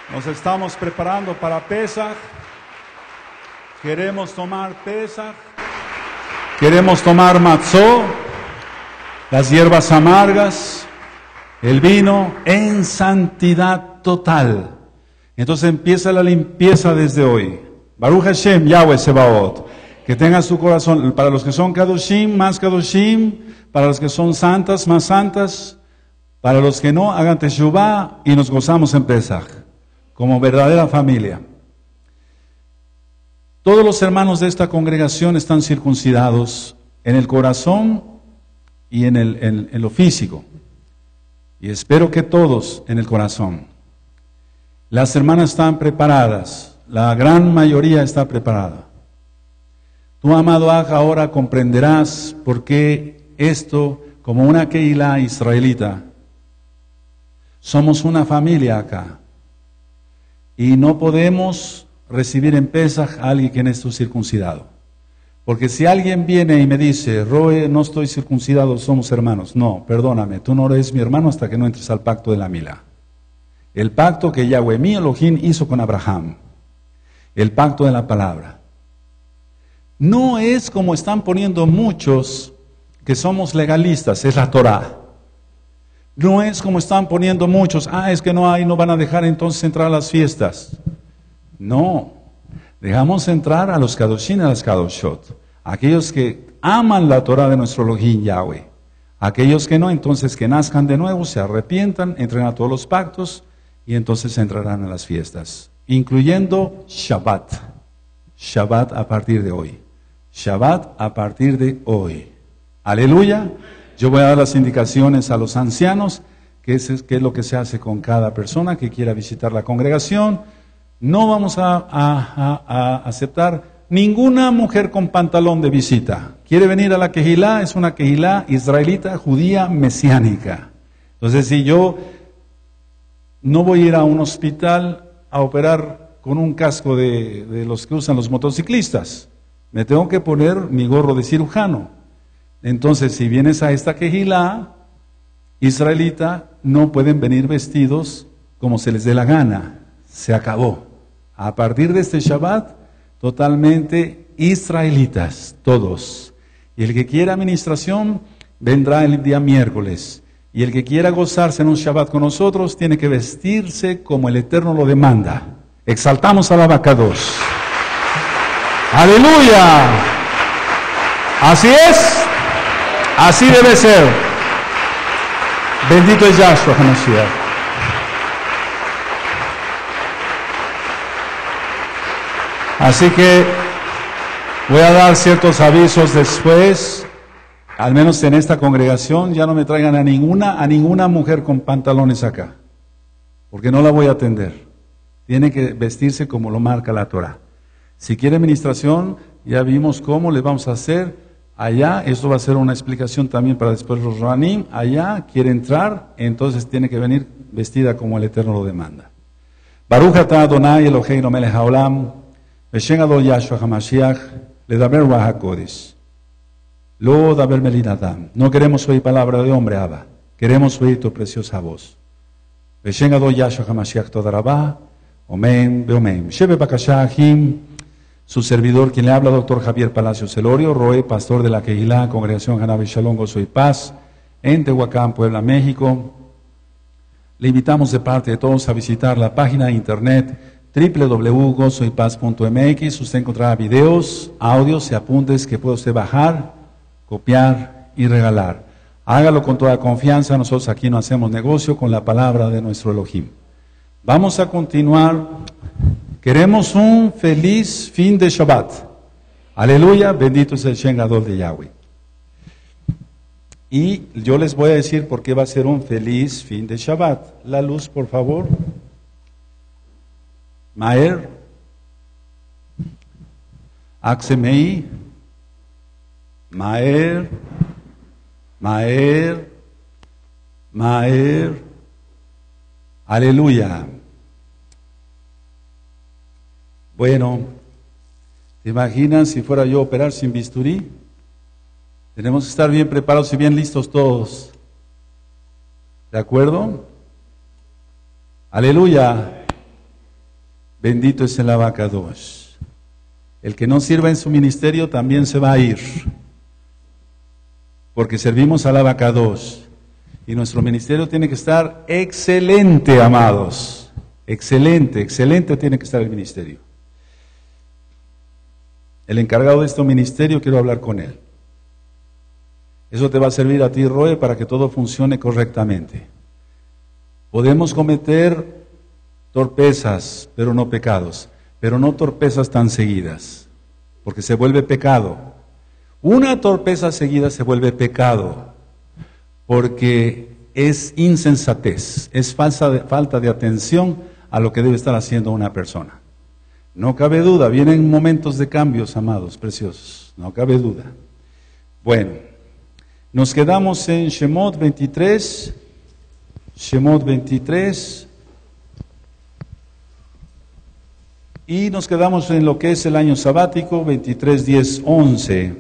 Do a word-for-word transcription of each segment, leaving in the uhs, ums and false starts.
Nos estamos preparando para Pesaj. Queremos tomar Pesaj. Queremos tomar matzó, las hierbas amargas, el vino en santidad total. Entonces empieza la limpieza desde hoy. Baruch Hashem, Yahweh Sebaot. Que tenga su corazón, para los que son Kadoshim, más Kadoshim, para los que son santas, más santas, para los que no, hagan Teshuvah y nos gozamos en Pesaj, como verdadera familia. Todos los hermanos de esta congregación están circuncidados en el corazón y en, el, en, en lo físico. Y espero que todos en el corazón. Las hermanas están preparadas, la gran mayoría está preparada. Tú, amado Aj, ahora comprenderás por qué esto, como una Keilah israelita, somos una familia acá. Y no podemos recibir en Pesaj a alguien que no esté circuncidado. Porque si alguien viene y me dice, Roe, no estoy circuncidado, somos hermanos. No, perdóname, tú no eres mi hermano hasta que no entres al pacto de la Milá. El pacto que Yahweh mi Elohim hizo con Abraham. El pacto de la palabra. No es como están poniendo muchos que somos legalistas, es la Torah. No es como están poniendo muchos, ah, es que no hay, no van a dejar entonces entrar a las fiestas. No, dejamos entrar a los Kadoshim y a las Kadoshot, aquellos que aman la Torah de nuestro Elohim Yahweh. Aquellos que no, entonces que nazcan de nuevo, se arrepientan, entren a todos los pactos y entonces entrarán a las fiestas, incluyendo Shabbat. Shabbat a partir de hoy. Shabbat a partir de hoy. Aleluya. Yo voy a dar las indicaciones a los ancianos, que es, que es lo que se hace con cada persona que quiera visitar la congregación. No vamos a, a, a, a aceptar ninguna mujer con pantalón de visita. Quiere venir a la Kehilá, es una Kehilá israelita, judía, mesiánica. Entonces, si yo no voy a ir a un hospital a operar con un casco de, de los que usan los motociclistas, me tengo que poner mi gorro de cirujano. Entonces, si vienes a esta Kehilá israelita, no pueden venir vestidos como se les dé la gana. Se acabó. A partir de este Shabbat, totalmente israelitas, todos. Y el que quiera administración, vendrá el día miércoles. Y el que quiera gozarse en un Shabbat con nosotros, tiene que vestirse como el Eterno lo demanda. Exaltamos a la Abacados. ¡Aleluya! Así es. Así debe ser. Bendito es Yahshua HaMashiach. Así que voy a dar ciertos avisos después, al menos en esta congregación, ya no me traigan a ninguna, a ninguna mujer con pantalones acá, porque no la voy a atender. Tiene que vestirse como lo marca la Torah. Si quiere administración, ya vimos cómo le vamos a hacer. Allá, esto va a ser una explicación también para después los Ranim. Allá quiere entrar, entonces tiene que venir vestida como el Eterno lo demanda. Baruch atah Adonai Eloheinu melech haolam, v'shem Adon Yahshua HaMashiach, ledaber ruach hakodesh. Lo daber melin adam. No queremos oír palabra de hombre, Abba. Queremos oír tu preciosa voz. V'shem Adon Yahshua HaMashiach toda rabá, omen beomen. Shebe bakasha ahim. Su servidor, quien le habla, doctor Javier Palacios Celorio, Roe, pastor de la Kehilá, Congregación Hanabe Shalom, Gozo y Paz, en Tehuacán, Puebla, México. Le invitamos de parte de todos a visitar la página de internet doble u doble u doble u punto gozo y paz punto m x. Usted encontrará videos, audios y apuntes que puede usted bajar, copiar y regalar. Hágalo con toda confianza, nosotros aquí no hacemos negocio con la palabra de nuestro Elohim. Vamos a continuar. Queremos un feliz fin de Shabbat. Aleluya, bendito es el Shem Gadol de Yahweh. Y yo les voy a decir por qué va a ser un feliz fin de Shabbat. La luz, por favor. Maer. Axemei. Maer. Maer. Maer. Aleluya. Bueno, ¿te imaginan si fuera yo a operar sin bisturí? Tenemos que estar bien preparados y bien listos todos. ¿De acuerdo? Aleluya. Bendito es el abacados. El que no sirva en su ministerio también se va a ir, porque servimos al abacados. Y nuestro ministerio tiene que estar excelente, amados. Excelente, excelente tiene que estar el ministerio. El encargado de este ministerio, quiero hablar con él. Eso te va a servir a ti, Roe, para que todo funcione correctamente. Podemos cometer torpezas, pero no pecados. Pero no torpezas tan seguidas, porque se vuelve pecado. Una torpeza seguida se vuelve pecado, porque es insensatez, es falsa de, falta de atención a lo que debe estar haciendo una persona. No cabe duda, vienen momentos de cambios, amados, preciosos, no cabe duda. Bueno, nos quedamos en Shemot veintitrés, Shemot veintitrés, y nos quedamos en lo que es el año sabático, veintitrés, diez, once.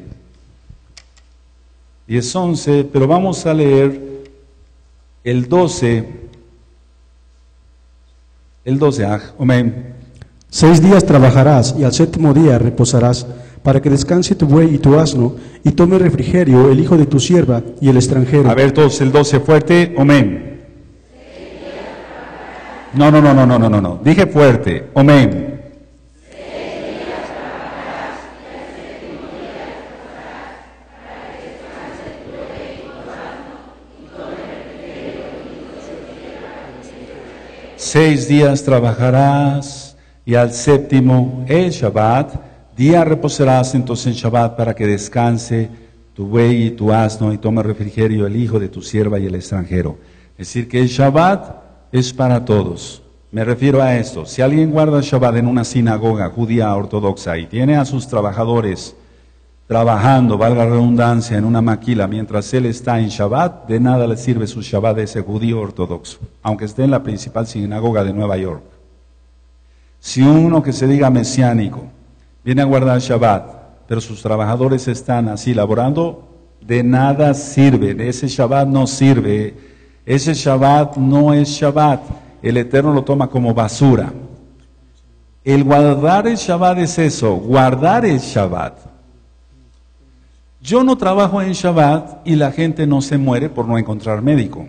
diez, once, pero vamos a leer el doce, el doce, amén. Seis días trabajarás y al séptimo día reposarás, para que descanse tu buey y tu asno, y tome refrigerio el hijo de tu sierva y el extranjero. A ver todos el doce fuerte, amén. No, no, no, no, no, no, no, no, dije fuerte, amén. Seis días trabajarás y al séptimo el Shabbat, día reposarás entonces en Shabbat para que descanse tu buey y tu asno y tome refrigerio el hijo de tu sierva y el extranjero. Es decir, que el Shabbat es para todos. Me refiero a esto, si alguien guarda el Shabbat en una sinagoga judía ortodoxa y tiene a sus trabajadores trabajando, valga la redundancia, en una maquila mientras él está en Shabbat, de nada le sirve su Shabbat de ese judío ortodoxo, aunque esté en la principal sinagoga de Nueva York. Si uno que se diga mesiánico viene a guardar Shabbat, pero sus trabajadores están así laborando, de nada sirve, ese Shabbat no sirve, ese Shabbat no es Shabbat, el Eterno lo toma como basura. El guardar el Shabbat es eso, guardar el Shabbat. Yo no trabajo en Shabbat y la gente no se muere por no encontrar médico.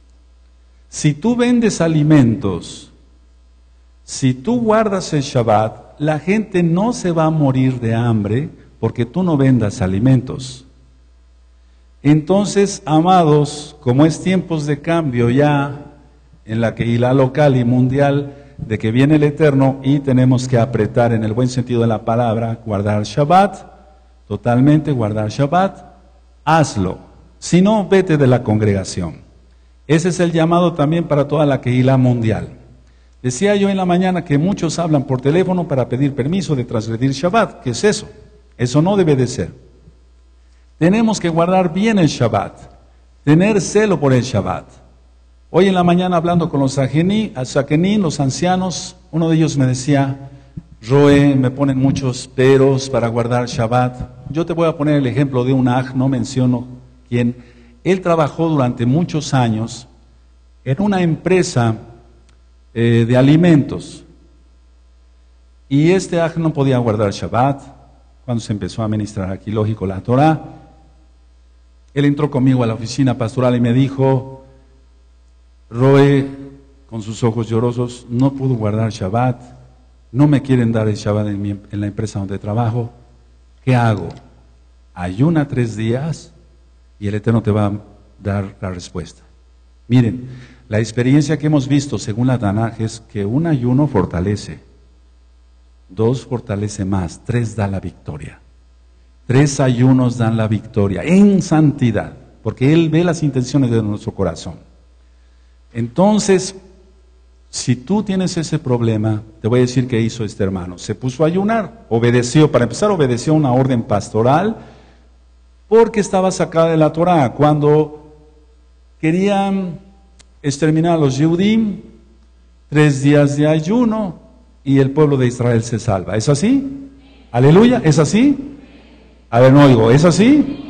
Si tú vendes alimentos, si tú guardas el Shabbat, la gente no se va a morir de hambre porque tú no vendas alimentos. Entonces, amados, como es tiempos de cambio ya en la Kehilá local y mundial, de que viene el Eterno y tenemos que apretar en el buen sentido de la palabra, guardar Shabbat, totalmente guardar Shabbat, hazlo. Si no, vete de la congregación. Ese es el llamado también para toda la Kehilá mundial. Decía yo en la mañana que muchos hablan por teléfono para pedir permiso de transgredir Shabbat. ¿Qué es eso? Eso no debe de ser. Tenemos que guardar bien el Shabbat, tener celo por el Shabbat. Hoy en la mañana hablando con los saquení, los ancianos, uno de ellos me decía, Roe, me ponen muchos peros para guardar Shabbat. Yo te voy a poner el ejemplo de un aj, no menciono quién. Él trabajó durante muchos años en una empresa eh, de alimentos. Y este aj no podía guardar Shabbat. Cuando se empezó a ministrar aquí, lógico, la Torah, él entró conmigo a la oficina pastoral y me dijo, Roe, con sus ojos llorosos, no pudo guardar Shabbat. No me quieren dar el Shabbat en, mi, en la empresa donde trabajo. ¿Qué hago? Ayuna tres días y el Eterno te va a dar la respuesta. Miren, la experiencia que hemos visto según la Tanaj es que un ayuno fortalece, dos fortalece más, tres da la victoria. Tres ayunos dan la victoria en santidad, porque Él ve las intenciones de nuestro corazón. Entonces, si tú tienes ese problema, te voy a decir qué hizo este hermano. Se puso a ayunar, obedeció, para empezar obedeció una orden pastoral, porque estaba sacada de la Torah. Cuando querían exterminar a los Yehudim, tres días de ayuno y el pueblo de Israel se salva. ¿Es así? Aleluya, ¿es así? A ver, no oigo, ¿es así?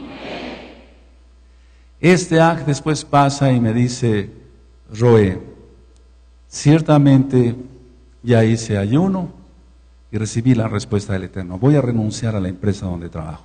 Este aj después pasa y me dice, Roe, ciertamente ya hice ayuno y recibí la respuesta del Eterno. Voy a renunciar a la empresa donde trabajo.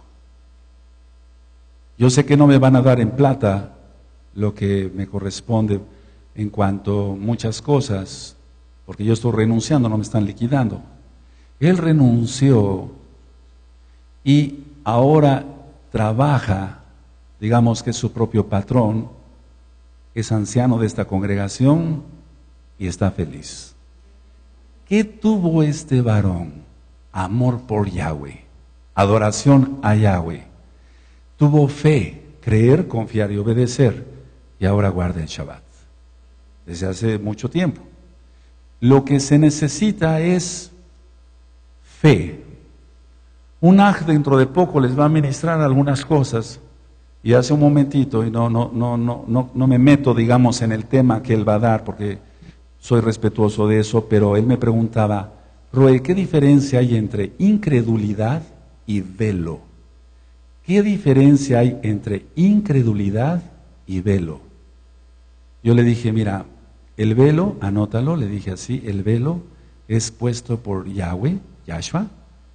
Yo sé que no me van a dar en plata lo que me corresponde en cuanto a muchas cosas, porque yo estoy renunciando, no me están liquidando. Él renunció y ahora trabaja, digamos que es su propio patrón, es anciano de esta congregación y está feliz. ¿Qué tuvo este varón? Amor por Yahweh, adoración a Yahweh. Tuvo fe, creer, confiar y obedecer, y ahora guarda el Shabbat desde hace mucho tiempo. Lo que se necesita es fe. Un aj dentro de poco les va a ministrar algunas cosas, y hace un momentito, y no, no, no, no, no, no me meto, digamos, en el tema que él va a dar, porque soy respetuoso de eso, pero él me preguntaba, Roe, ¿qué diferencia hay entre incredulidad y velo? ¿Qué diferencia hay entre incredulidad y velo? Yo le dije, mira, el velo, anótalo, le dije así, el velo es puesto por Yahweh, Yahshua.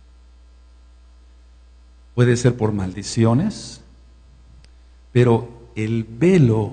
Puede ser por maldiciones, pero el velo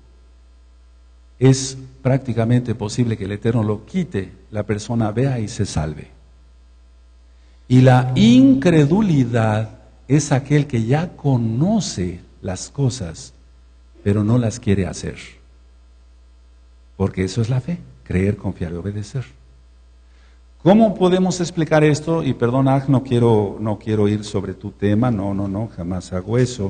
es prácticamente posible que el Eterno lo quite, la persona vea y se salve. Y la incredulidad es aquel que ya conoce las cosas, pero no las quiere hacer. Porque eso es la fe, creer, confiar y obedecer. ¿Cómo podemos explicar esto? Y perdona, no quiero, no quiero ir sobre tu tema, no, no, no, jamás hago eso.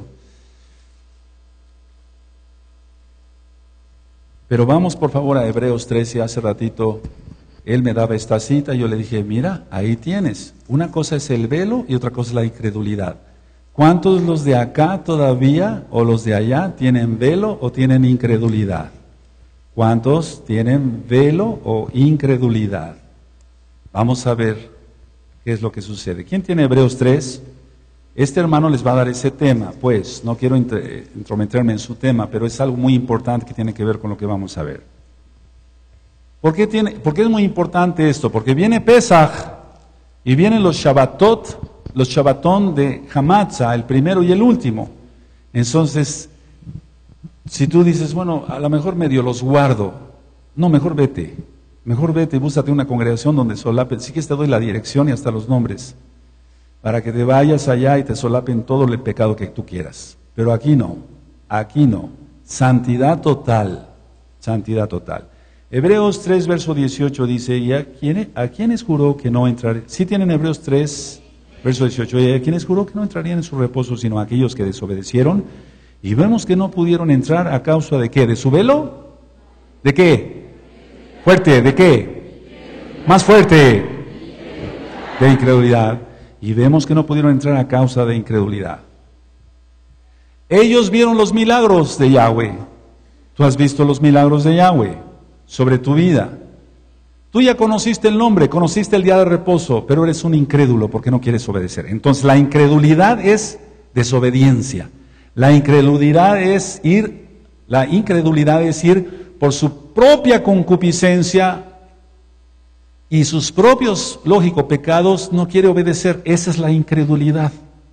Pero vamos por favor a Hebreos trece, hace ratito él me daba esta cita, yo le dije, mira, ahí tienes, una cosa es el velo y otra cosa es la incredulidad. ¿Cuántos los de acá todavía o los de allá tienen velo o tienen incredulidad? ¿Cuántos tienen velo o incredulidad? Vamos a ver qué es lo que sucede. ¿Quién tiene Hebreos tres? Este hermano les va a dar ese tema, pues no quiero entrometerme en su tema, pero es algo muy importante que tiene que ver con lo que vamos a ver. ¿Por qué, tiene, ¿por qué es muy importante esto? Porque viene Pesaj y vienen los Shabbatot, los Shabbatón de Hamatza, el primero y el último. Entonces, si tú dices, bueno, a lo mejor medio los guardo, no, mejor vete, mejor vete y búscate una congregación donde solapen, sí que te doy la dirección y hasta los nombres, para que te vayas allá y te solapen todo el pecado que tú quieras. Pero aquí no, aquí no, santidad total, santidad total. Hebreos tres, verso dieciocho dice, ¿y a, quién, a quiénes juró que no entrarían? Sí tienen Hebreos tres, verso dieciocho, ¿y a quiénes juró que no entrarían en su reposo, sino a aquellos que desobedecieron? Y vemos que no pudieron entrar a causa de ¿qué? ¿De su velo? ¿De qué? Fuerte, ¿de qué? Más fuerte. De incredulidad. Y vemos que no pudieron entrar a causa de incredulidad. Ellos vieron los milagros de Yahweh. Tú has visto los milagros de Yahweh sobre tu vida. Tú ya conociste el nombre, conociste el día de reposo, pero eres un incrédulo porque no quieres obedecer. Entonces la incredulidad es desobediencia. La incredulidad es ir, la incredulidad es ir por su propia concupiscencia y sus propios, lógico, pecados, no quiere obedecer. Esa es la incredulidad.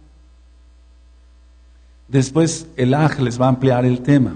Después el Aj les va a ampliar el tema.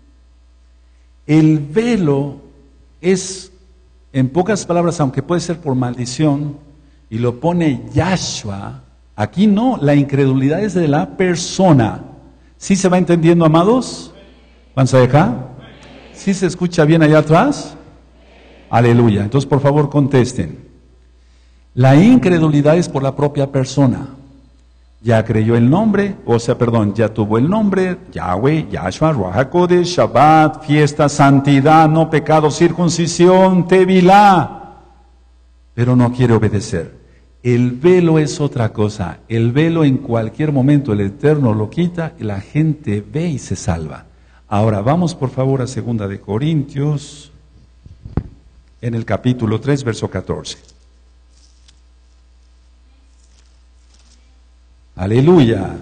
El velo es, en pocas palabras, aunque puede ser por maldición, y lo pone Yahshua, aquí no, la incredulidad es de la persona. ¿Sí se va entendiendo, amados? ¿Van a dejar? ¿Sí se escucha bien allá atrás? Aleluya. Entonces, por favor, contesten. La incredulidad es por la propia persona. Ya creyó el nombre, o sea, perdón, ya tuvo el nombre, Yahweh, Yahshua, Ruach HaKodesh, Shabbat, fiesta, santidad, no pecado, circuncisión, Tevilá, pero no quiere obedecer. El velo es otra cosa. El velo en cualquier momento el Eterno lo quita y la gente ve y se salva. Ahora vamos por favor a segunda de Corintios, en el capítulo tres, verso catorce. Aleluya.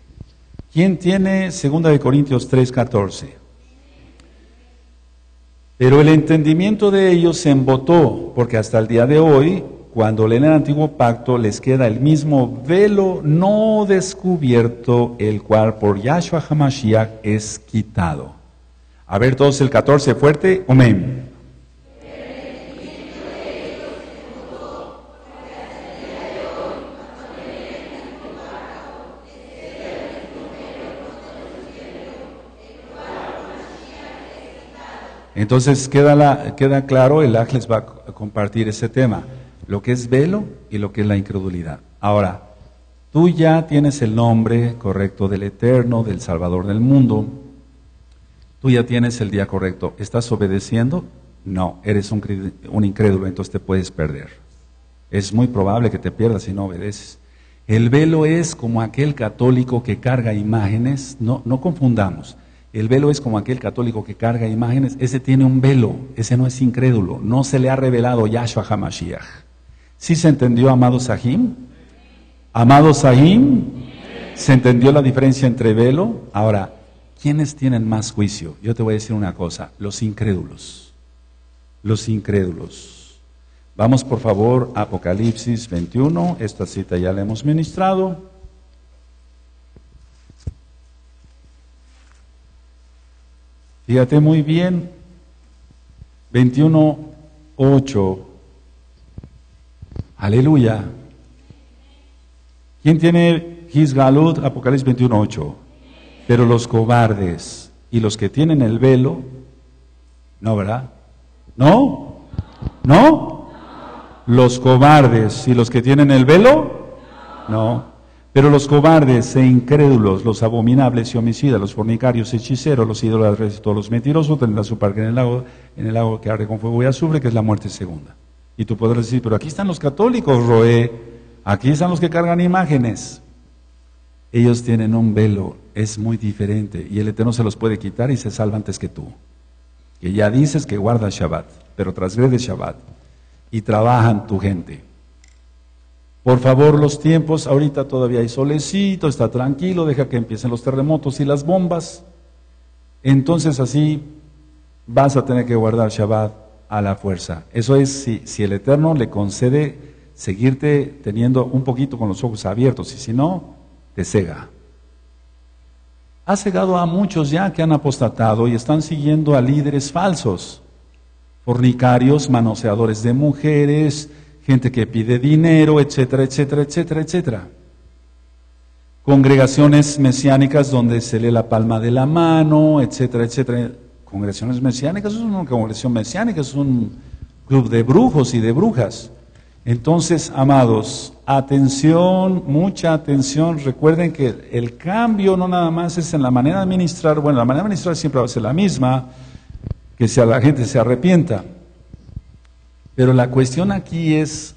¿Quién tiene segunda de Corintios tres, catorce? Pero el entendimiento de ellos se embotó, porque hasta el día de hoy, cuando leen el Antiguo Pacto, les queda el mismo velo no descubierto, el cual por Yahshua HaMashiach es quitado. A ver todos el catorce fuerte, amén. Entonces queda, la, queda claro, el Aj les va a compartir ese tema, lo que es velo y lo que es la incredulidad. Ahora, tú ya tienes el nombre correcto del Eterno, del Salvador del mundo, tú ya tienes el día correcto. ¿Estás obedeciendo? No, eres un, un incrédulo, entonces te puedes perder. Es muy probable que te pierdas si no obedeces. El velo es como aquel católico que carga imágenes, no, no confundamos. El velo es como aquel católico que carga imágenes, ese tiene un velo, ese no es incrédulo, no se le ha revelado Yahshua HaMashiach. ¿Sí se entendió, amado Sahim? ¿Amado Sahim? ¿Se entendió la diferencia entre velo? Ahora, ¿quiénes tienen más juicio? Yo te voy a decir una cosa, los incrédulos. Los incrédulos. Vamos por favor a Apocalipsis veintiuno, esta cita ya la hemos ministrado. Fíjate muy bien, veintiuno, ocho. Aleluya. ¿Quién tiene Gisgalut? Apocalipsis veintiuno, ocho. Pero los cobardes y los que tienen el velo, ¿no, verdad? ¿No? ¿No? Los cobardes y los que tienen el velo, no. Pero los cobardes e incrédulos, los abominables y homicidas, los fornicarios, hechiceros, los ídolos, todos los mentirosos, tendrán su parte en el lago, en el lago que arde con fuego y azufre, que es la muerte segunda. Y tú podrás decir, pero aquí están los católicos, Roé, aquí están los que cargan imágenes. Ellos tienen un velo, es muy diferente, y el Eterno se los puede quitar y se salva antes que tú. Que ya dices que guardas Shabbat, pero transgredes Shabbat, y trabajan tu gente. Por favor, los tiempos, ahorita todavía hay solecito, está tranquilo, deja que empiecen los terremotos y las bombas. Entonces así vas a tener que guardar Shabbat a la fuerza. Eso es si, si el Eterno le concede seguirte teniendo un poquito con los ojos abiertos, y si no, te cega. Ha cegado a muchos ya que han apostatado y están siguiendo a líderes falsos, fornicarios, manoseadores de mujeres, gente que pide dinero, etcétera, etcétera, etcétera, etcétera. Congregaciones mesiánicas donde se lee la palma de la mano, etcétera, etcétera. Congregaciones mesiánicas, es una congregación mesiánica, es un club de brujos y de brujas. Entonces, amados, atención, mucha atención. Recuerden que el cambio no nada más es en la manera de administrar. Bueno, la manera de administrar siempre va a ser la misma, que si la gente se arrepienta. Pero la cuestión aquí es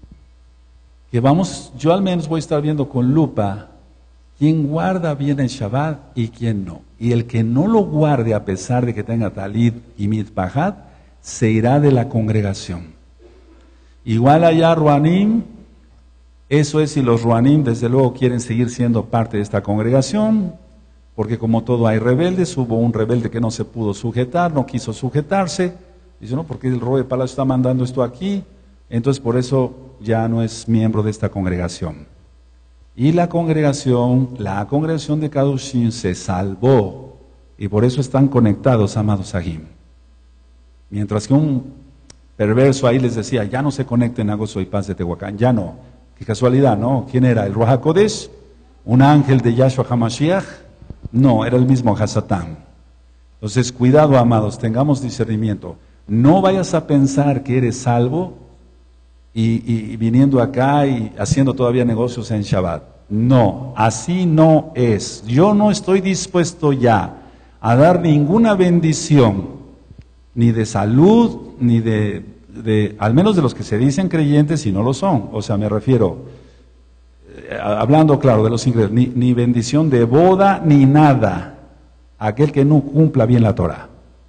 que vamos, yo al menos voy a estar viendo con lupa quién guarda bien el Shabbat y quién no. Y el que no lo guarde a pesar de que tenga talit y mitpahat, se irá de la congregación. Igual allá Ruanim, eso es si los Ruanim desde luego quieren seguir siendo parte de esta congregación, porque como todo hay rebeldes, hubo un rebelde que no se pudo sujetar, no quiso sujetarse. Dice, no, porque el Roe Palacio está mandando esto aquí, entonces por eso ya no es miembro de esta congregación. Y la congregación, la congregación de Kadoshim se salvó, y por eso están conectados, amados Sahim. Mientras que un perverso ahí les decía, ya no se conecten a Gozo y Paz de Tehuacán, ya no. Qué casualidad, ¿no? ¿Quién era? ¿El Ruach HaKodesh? ¿Un ángel de Yahshua HaMashiach? No, era el mismo Hasatán. Entonces, cuidado, amados, tengamos discernimiento. No vayas a pensar que eres salvo y, y, y viniendo acá y haciendo todavía negocios en Shabbat. No, así no es. Yo no estoy dispuesto ya a dar ninguna bendición, ni de salud, ni de, de, al menos de los que se dicen creyentes y no lo son. O sea, me refiero, eh, hablando claro de los incrédulos, ni, ni bendición de boda, ni nada, aquel que no cumpla bien la Torah.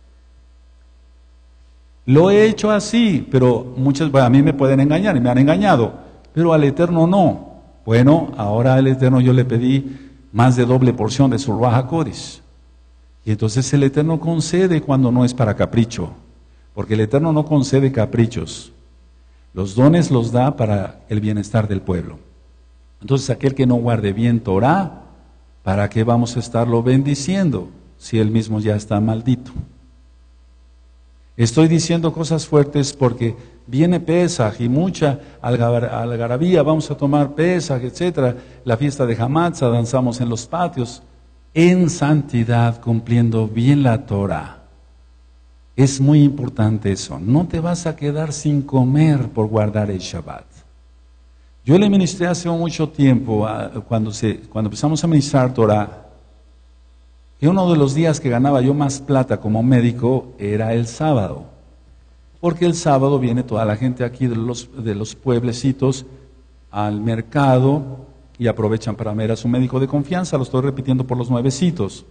Lo he hecho así, pero muchas, bueno, a mí me pueden engañar y me han engañado, pero al Eterno no. Bueno, ahora al Eterno yo le pedí más de doble porción de su Ruach HaKodesh. Y entonces el Eterno concede cuando no es para capricho. porque el Eterno no concede caprichos. Los dones los da para el bienestar del pueblo. Entonces, aquel que no guarde bien Torah, ¿para qué vamos a estarlo bendiciendo si él mismo ya está maldito? Estoy diciendo cosas fuertes porque viene Pesaj y mucha algarabía, vamos a tomar Pesaj, etcétera, la fiesta de Hamatzah, danzamos en los patios, en santidad, cumpliendo bien la Torah. Es muy importante eso, no te vas a quedar sin comer por guardar el Shabbat. Yo le ministré hace mucho tiempo, cuando, se, cuando empezamos a ministrar Torah, que uno de los días que ganaba yo más plata como médico era el sábado, porque el sábado viene toda la gente aquí de los, de los pueblecitos al mercado y aprovechan para ver a su médico de confianza. Lo estoy repitiendo por los nuevecitos.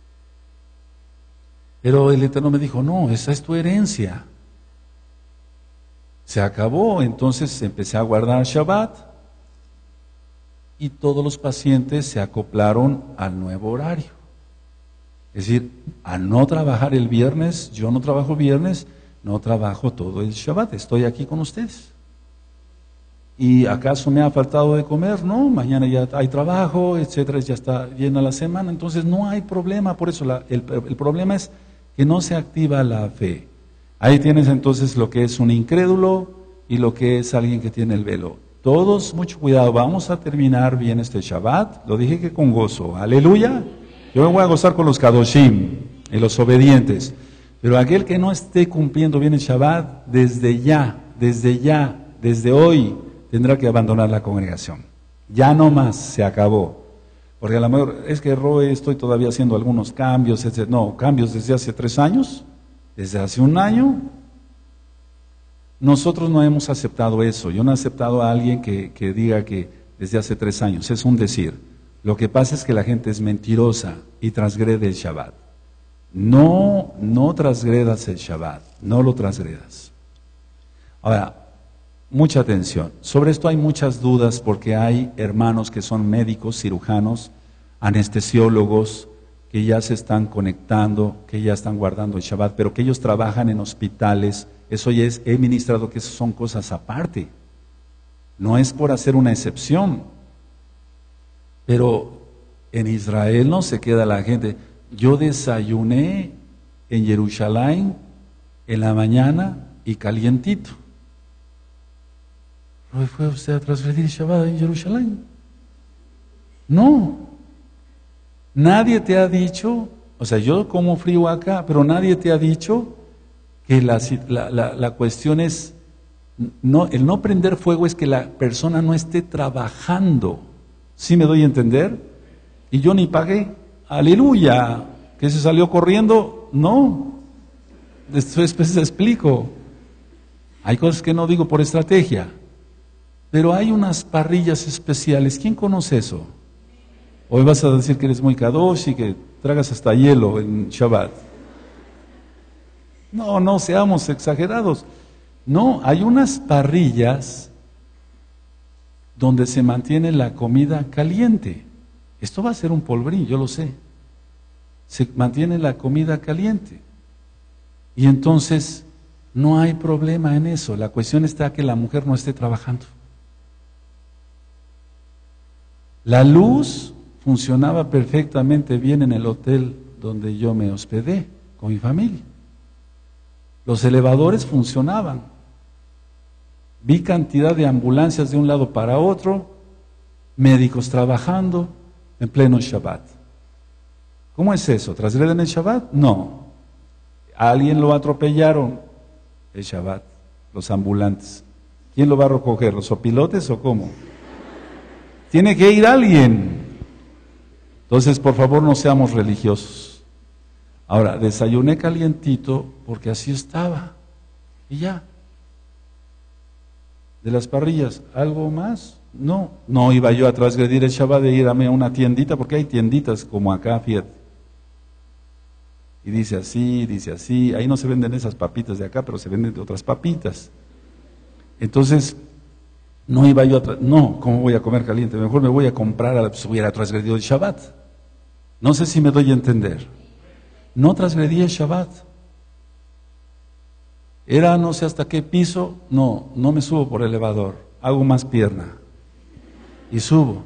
Pero el Eterno me dijo, no, esa es tu herencia. Se acabó, entonces empecé a guardar Shabbat y todos los pacientes se acoplaron al nuevo horario. Es decir, al no trabajar el viernes, yo no trabajo viernes, no trabajo todo el Shabbat, estoy aquí con ustedes. ¿Y acaso me ha faltado de comer? No, mañana ya hay trabajo, etcétera, ya está llena la semana, entonces no hay problema. Por eso la, el, el problema es que no se activa la fe. Ahí tienes entonces lo que es un incrédulo y lo que es alguien que tiene el velo. Todos, mucho cuidado, vamos a terminar bien este Shabbat, lo dije que con gozo, aleluya. Yo me voy a gozar con los Kadoshim y los obedientes, pero aquel que no esté cumpliendo bien el Shabbat, desde ya, desde ya, desde hoy, tendrá que abandonar la congregación. Ya no más, se acabó. Porque a lo mejor es que Roe estoy todavía haciendo algunos cambios, etcétera. No, cambios desde hace tres años, desde hace un año. Nosotros no hemos aceptado eso. Yo no he aceptado a alguien que, que diga que desde hace tres años, es un decir. Lo que pasa es que la gente es mentirosa y transgrede el Shabbat. No, no transgredas el Shabbat, no lo transgredas. Ahora, mucha atención. Sobre esto hay muchas dudas porque hay hermanos que son médicos, cirujanos, anestesiólogos, que ya se están conectando, que ya están guardando el Shabbat, pero que ellos trabajan en hospitales. Eso ya es, he ministrado que eso son cosas aparte. No es por hacer una excepción. Pero en Israel no se queda la gente. Yo desayuné en Jerusalén en la mañana y calientito. ¿No fue usted a transgredir Shabbat en Jerusalén? No. Nadie te ha dicho, o sea, yo como frío acá, pero nadie te ha dicho que la, la, la, la cuestión es, no, el no prender fuego es que la persona no esté trabajando. ¿Sí me doy a entender? Y yo ni pagué. Aleluya. ¿Que se salió corriendo? No. Después les explico. Hay cosas que no digo por estrategia. Pero hay unas parrillas especiales. ¿Quién conoce eso? Hoy vas a decir que eres muy kadosh y que tragas hasta hielo en Shabbat. No, no seamos exagerados. No, hay unas parrillas donde se mantiene la comida caliente. Esto va a ser un polvorín, yo lo sé. Se mantiene la comida caliente. Y entonces no hay problema en eso. La cuestión está que la mujer no esté trabajando. La luz funcionaba perfectamente bien en el hotel donde yo me hospedé con mi familia. Los elevadores funcionaban. Vi cantidad de ambulancias de un lado para otro, médicos trabajando en pleno Shabbat. ¿Cómo es eso? ¿Transgreden el Shabbat? No. ¿A alguien lo atropellaron? El Shabbat, los ambulantes. ¿Quién lo va a recoger? ¿Los opilotes o cómo? Tiene que ir alguien. Entonces, por favor, no seamos religiosos. Ahora, desayuné calientito porque así estaba. Y ya. De las parrillas, ¿algo más? No, no iba yo a transgredir el Shabbat de ir a una tiendita, porque hay tienditas como acá, fíjate. Y dice así, dice así, ahí no se venden esas papitas de acá, pero se venden de otras papitas. Entonces, no iba yo a, tra- no, ¿cómo voy a comer caliente? Mejor me voy a comprar, a, pues hubiera transgredido el Shabbat. No sé si me doy a entender. No transgredí el Shabbat. Era no sé hasta qué piso, no, no me subo por el elevador, hago más pierna y subo.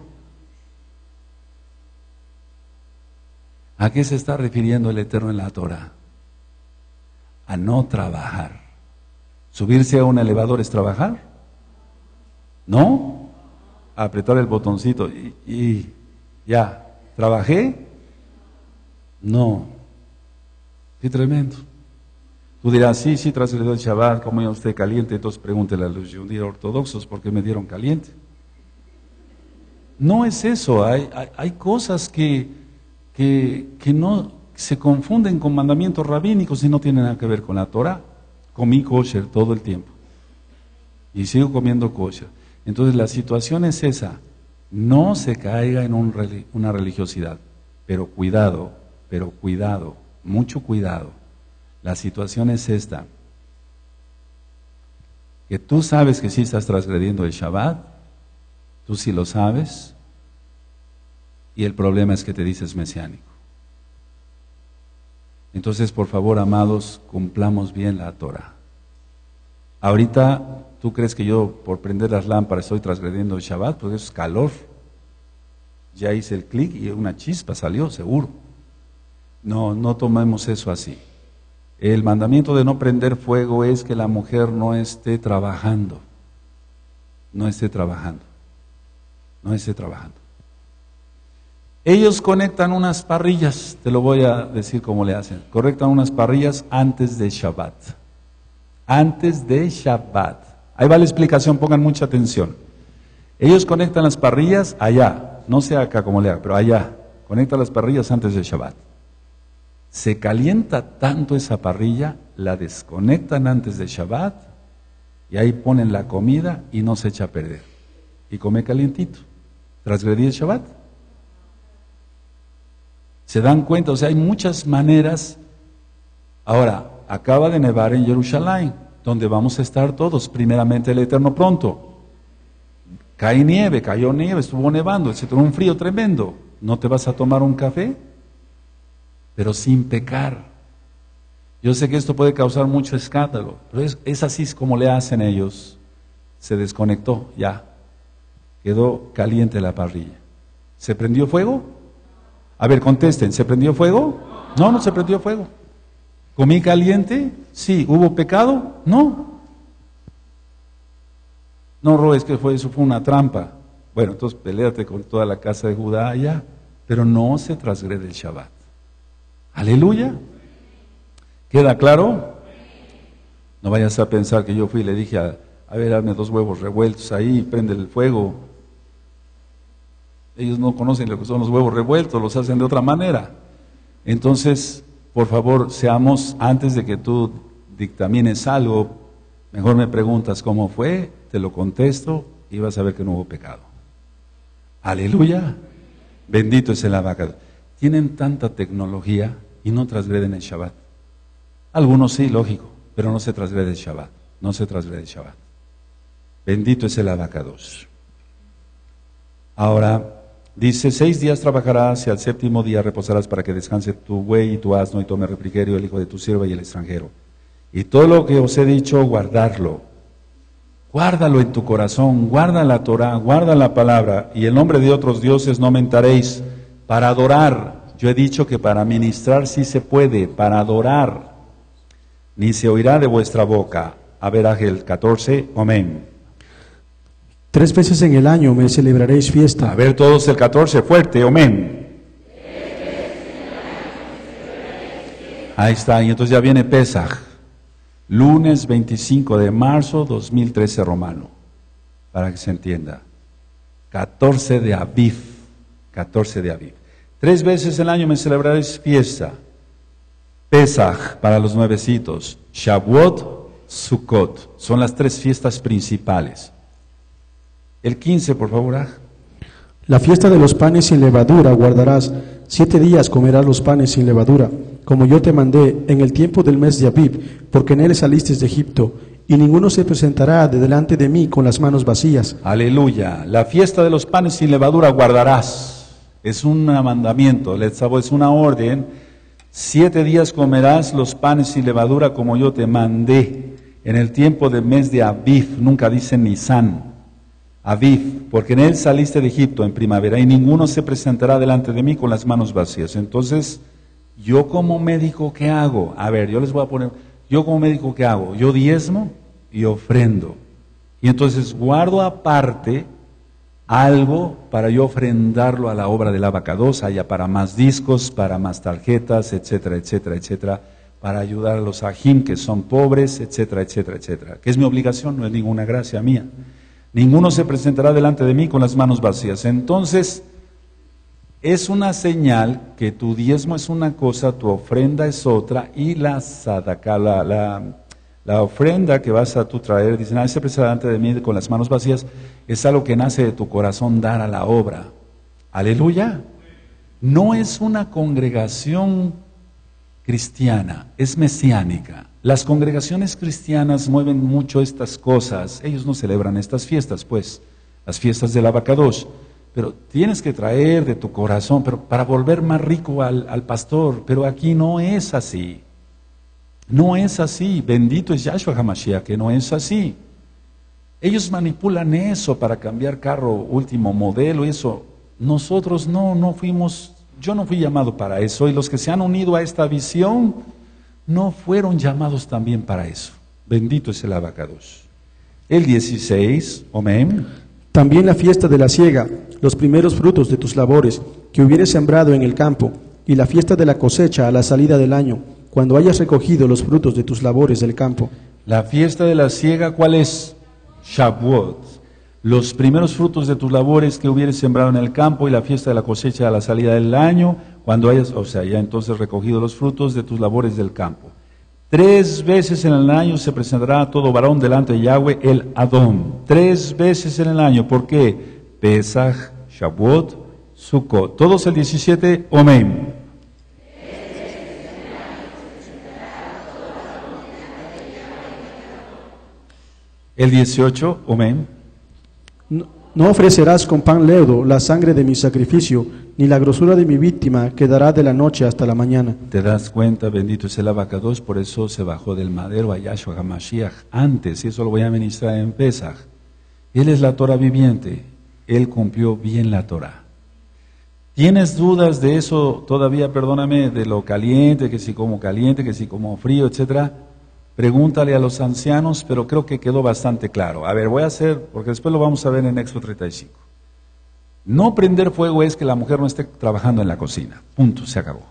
¿A qué se está refiriendo el Eterno en la Torah? A no trabajar. ¿Subirse a un elevador es trabajar? ¿No? A apretar el botoncito y, y ya, ¿trabajé? No. Qué tremendo. Tú dirás, sí, sí, transgredió el Shabbat, como ya usted caliente, entonces pregúntele a los judíos ortodoxos por qué me dieron caliente. No es eso, hay, hay, hay cosas que, que, que no se confunden con mandamientos rabínicos y no tienen nada que ver con la Torah. Comí kosher todo el tiempo y sigo comiendo kosher. Entonces la situación es esa, no se caiga en un, una religiosidad, pero cuidado, pero cuidado, mucho cuidado. La situación es esta, que tú sabes que sí estás transgrediendo el Shabbat, tú sí lo sabes, y el problema es que te dices mesiánico. Entonces, por favor, amados, cumplamos bien la Torah. Ahorita, ¿tú crees que yo por prender las lámparas estoy transgrediendo el Shabbat? Porque eso es calor. Ya hice el clic y una chispa salió, seguro. No, no tomemos eso así. El mandamiento de no prender fuego es que la mujer no esté trabajando. No esté trabajando. No esté trabajando. Ellos conectan unas parrillas, te lo voy a decir cómo le hacen. Conectan unas parrillas antes de Shabbat. Antes de Shabbat. Ahí va la explicación, pongan mucha atención. Ellos conectan las parrillas allá, no sé acá cómo le haga, pero allá. Conectan las parrillas antes de Shabbat. Se calienta tanto esa parrilla, la desconectan antes de Shabbat y ahí ponen la comida y no se echa a perder. Y come calientito. ¿Transgredí el Shabbat? ¿Se dan cuenta? O sea, hay muchas maneras. Ahora, acaba de nevar en Jerusalén, donde vamos a estar todos, primeramente el Eterno pronto. Cae nieve, cayó nieve, estuvo nevando, se tomó un frío tremendo. ¿No te vas a tomar un café? Pero sin pecar. Yo sé que esto puede causar mucho escándalo, pero es, es así como le hacen ellos. Se desconectó, ya. Quedó caliente la parrilla. ¿Se prendió fuego? A ver, contesten, ¿se prendió fuego? No, no se prendió fuego. ¿Comí caliente? Sí. ¿Hubo pecado? No. No, Ro, es que fue, eso fue una trampa. Bueno, entonces peléate con toda la casa de Judá allá, pero no se transgrede el Shabbat. Aleluya. ¿Queda claro? No vayas a pensar que yo fui y le dije, a, a ver, hazme dos huevos revueltos ahí, prende el fuego. Ellos no conocen lo que son los huevos revueltos, los hacen de otra manera. Entonces, por favor, seamos, antes de que tú dictamines algo, mejor me preguntas cómo fue, te lo contesto y vas a ver que no hubo pecado. Aleluya. Bendito es el abacados. Tienen tanta tecnología y no transgreden el Shabbat. Algunos sí, lógico, pero no se transgrede el Shabbat. No se transgrede el Shabbat. Bendito es el abacados. Ahora, dice, seis días trabajarás y al séptimo día reposarás para que descanse tu buey y tu asno y tome refrigerio el hijo de tu sierva y el extranjero. Y todo lo que os he dicho, guardarlo. Guárdalo en tu corazón, guarda la Torah, guarda la palabra, y el nombre de otros dioses no mentaréis, para adorar. Yo he dicho que para ministrar sí se puede, para adorar, ni se oirá de vuestra boca. A ver, Ángel catorce, amén. Tres veces en el año me celebraréis fiesta. A ver todos el catorce, fuerte, amén. Ahí está, y entonces ya viene Pesaj. Lunes veinticinco de marzo dos mil trece romano, para que se entienda. catorce de Aviv, catorce de Aviv. Tres veces el año me celebraréis fiesta. Pesaj para los nuevecitos, Shavuot, Sukkot, son las tres fiestas principales. El quince, por favor. Ah. La fiesta de los panes sin levadura guardarás. Siete días comerás los panes sin levadura, como yo te mandé en el tiempo del mes de Aviv, porque en él saliste de Egipto, y ninguno se presentará de delante de mí con las manos vacías. Aleluya. La fiesta de los panes sin levadura guardarás. Es un mandamiento, es una orden. Siete días comerás los panes sin levadura como yo te mandé. en el tiempo del mes de Aviv, nunca dice Nisan, Aviv, porque en él saliste de Egipto en primavera y ninguno se presentará delante de mí con las manos vacías. Entonces, yo como médico, ¿qué hago? A ver, yo les voy a poner, yo como médico, ¿qué hago? Yo diezmo y ofrendo. Y entonces guardo aparte algo para yo ofrendarlo a la obra del abacados, haya para más discos, para más tarjetas, etcétera, etcétera, etcétera, para ayudar a los ajim que son pobres, etcétera, etcétera, etcétera. Que es mi obligación, no es ninguna gracia mía. Ninguno se presentará delante de mí con las manos vacías. Entonces, es una señal que tu diezmo es una cosa, tu ofrenda es otra, y la sadaká, la, la, la ofrenda que vas a tú traer, dice, nadie se presentará delante de mí con las manos vacías, es algo que nace de tu corazón dar a la obra. Aleluya. No es una congregación cristiana, es mesiánica. Las congregaciones cristianas mueven mucho estas cosas. Ellos no celebran estas fiestas, pues, las fiestas del abacados. Pero tienes que traer de tu corazón, pero para volver más rico al, al pastor. Pero aquí no es así. No es así. Bendito es Yahshua HaMashiach, que no es así. Ellos manipulan eso para cambiar carro último modelo y eso. Nosotros no, no fuimos, yo no fui llamado para eso. Y los que se han unido a esta visión no fueron llamados también para eso. Bendito es el abacados. El dieciséis, amén. También la fiesta de la siega, los primeros frutos de tus labores, que hubieres sembrado en el campo, y la fiesta de la cosecha a la salida del año, cuando hayas recogido los frutos de tus labores del campo. La fiesta de la siega, ¿cuál es? Shavuot. Los primeros frutos de tus labores que hubieres sembrado en el campo, y la fiesta de la cosecha a la salida del año, cuando hayas, o sea, ya entonces recogido los frutos de tus labores del campo. Tres veces en el año se presentará todo varón delante de Yahweh el Adón. Tres veces en el año. ¿Por qué? Pesach, Shavuot, Sukkot. Todos el diecisiete, amén. El dieciocho, amén. No, no ofrecerás con pan leudo la sangre de mi sacrificio, ni la grosura de mi víctima quedará de la noche hasta la mañana. Te das cuenta, bendito es el abacados, por eso se bajó del madero a Yahshua HaMashiach antes, y eso lo voy a ministrar en Pesach. Él es la Torah viviente, Él cumplió bien la Torah. ¿Tienes dudas de eso todavía, perdóname, de lo caliente, que si como caliente, que si como frío, etcétera? Pregúntale a los ancianos, pero creo que quedó bastante claro. A ver, voy a hacer, porque después lo vamos a ver en Éxodo treinta y cinco. No prender fuego es que la mujer no esté trabajando en la cocina. Punto, se acabó.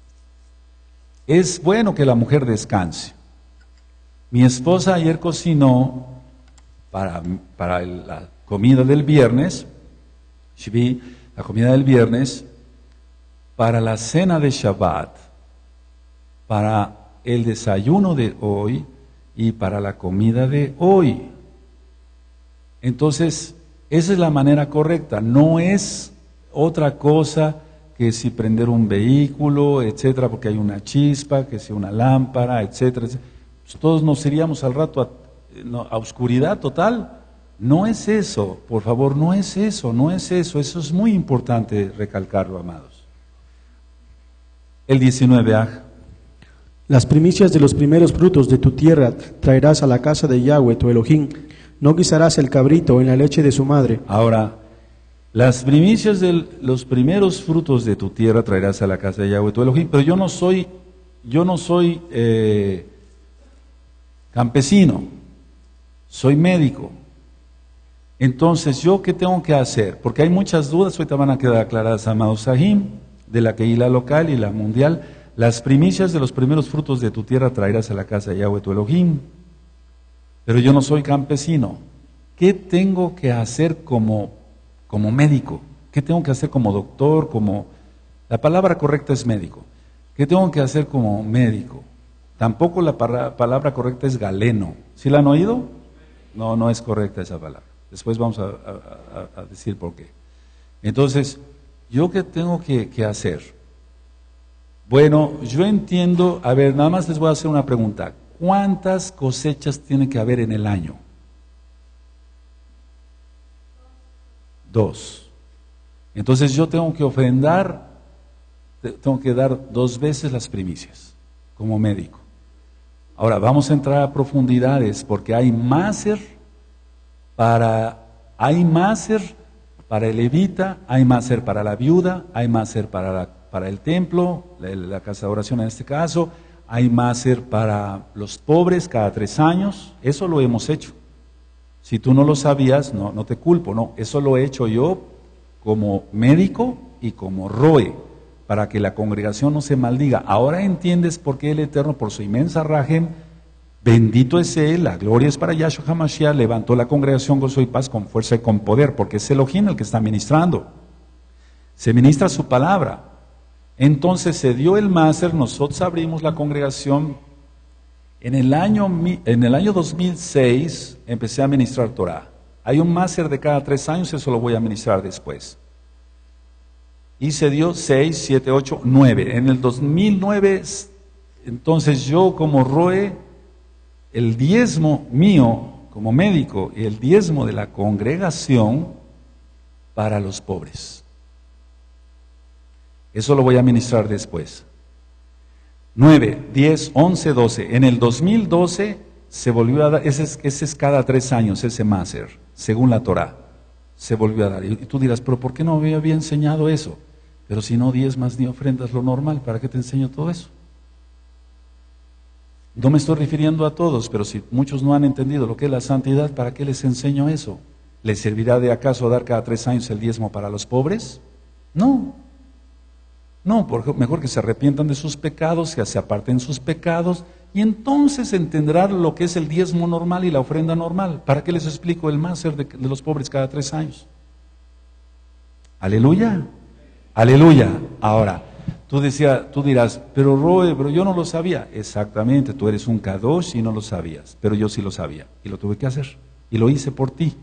Es bueno que la mujer descanse. Mi esposa ayer cocinó para, para el, la comida del viernes, Shvi, la comida del viernes, para la cena de Shabbat, para el desayuno de hoy y para la comida de hoy. Entonces, esa es la manera correcta, no es otra cosa que si prender un vehículo, etcétera, porque hay una chispa, que si una lámpara, etcétera, etcétera. Pues todos nos iríamos al rato a, no, a oscuridad total. No es eso, por favor, no es eso, no es eso, eso es muy importante recalcarlo, amados. El diecinueve, aj. Las primicias de los primeros frutos de tu tierra traerás a la casa de Yahweh tu Elohim. No guisarás el cabrito en la leche de su madre. Ahora, las primicias de los primeros frutos de tu tierra traerás a la casa de Yahweh tu Elohim. Pero yo no soy, yo no soy eh, campesino, soy médico. Entonces, ¿yo qué tengo que hacer? Porque hay muchas dudas, ahorita van a quedar aclaradas, amados Sahim, de la Kehila local y la mundial. Las primicias de los primeros frutos de tu tierra traerás a la casa de Yahweh tu Elohim. Pero yo no soy campesino. ¿Qué tengo que hacer como, como médico? ¿Qué tengo que hacer como doctor? Como la palabra correcta es médico. ¿Qué tengo que hacer como médico? Tampoco la para, palabra correcta es galeno. ¿Sí la han oído? No, no es correcta esa palabra. Después vamos a, a, a decir por qué. Entonces, ¿yo qué tengo que, que hacer? Bueno, yo entiendo, a ver, nada más les voy a hacer una pregunta. ¿Cuántas cosechas tiene que haber en el año? Dos. Entonces yo tengo que ofrendar, tengo que dar dos veces las primicias, como médico. Ahora, vamos a entrar a profundidades, porque hay máser para, hay máser para el levita, hay máser para la viuda, hay máser para, la, para el templo, la, la casa de oración en este caso, hay máser para los pobres cada tres años, eso lo hemos hecho. Si tú no lo sabías, no, no te culpo, no, eso lo he hecho yo como médico y como roe, para que la congregación no se maldiga. Ahora entiendes por qué el Eterno, por su inmensa rajem, bendito es Él, la gloria es para Yahshua HaMashiach, levantó la congregación gozo y paz con fuerza y con poder, porque es Elohim el que está ministrando. Se ministra su palabra. Entonces se dio el máser, nosotros abrimos la congregación. En el año, en el año dos mil seis empecé a ministrar Torah. Hay un máser de cada tres años, eso lo voy a ministrar después. Y se dio seis, siete, ocho, nueve. En el dos mil nueve, entonces yo como roe, el diezmo mío como médico y el diezmo de la congregación para los pobres. Eso lo voy a ministrar después. nueve, diez, once, doce. En el dos mil doce se volvió a dar, ese es, ese es cada tres años, ese máser, según la Torah, se volvió a dar. Y tú dirás, pero ¿por qué no me había enseñado eso? Pero si no diezmas ni ofrendas lo normal, ¿para qué te enseño todo eso? No me estoy refiriendo a todos, pero si muchos no han entendido lo que es la santidad, ¿para qué les enseño eso? ¿Les servirá de acaso dar cada tres años el diezmo para los pobres? No. No, porque mejor que se arrepientan de sus pecados, que se aparten sus pecados, y entonces entenderán lo que es el diezmo normal y la ofrenda normal. ¿Para qué les explico el máser de, de los pobres cada tres años? Aleluya, aleluya. Ahora, tú, decía, tú dirás, pero Roe, pero yo no lo sabía. Exactamente, tú eres un kadosh y no lo sabías, pero yo sí lo sabía, y lo tuve que hacer, y lo hice por ti.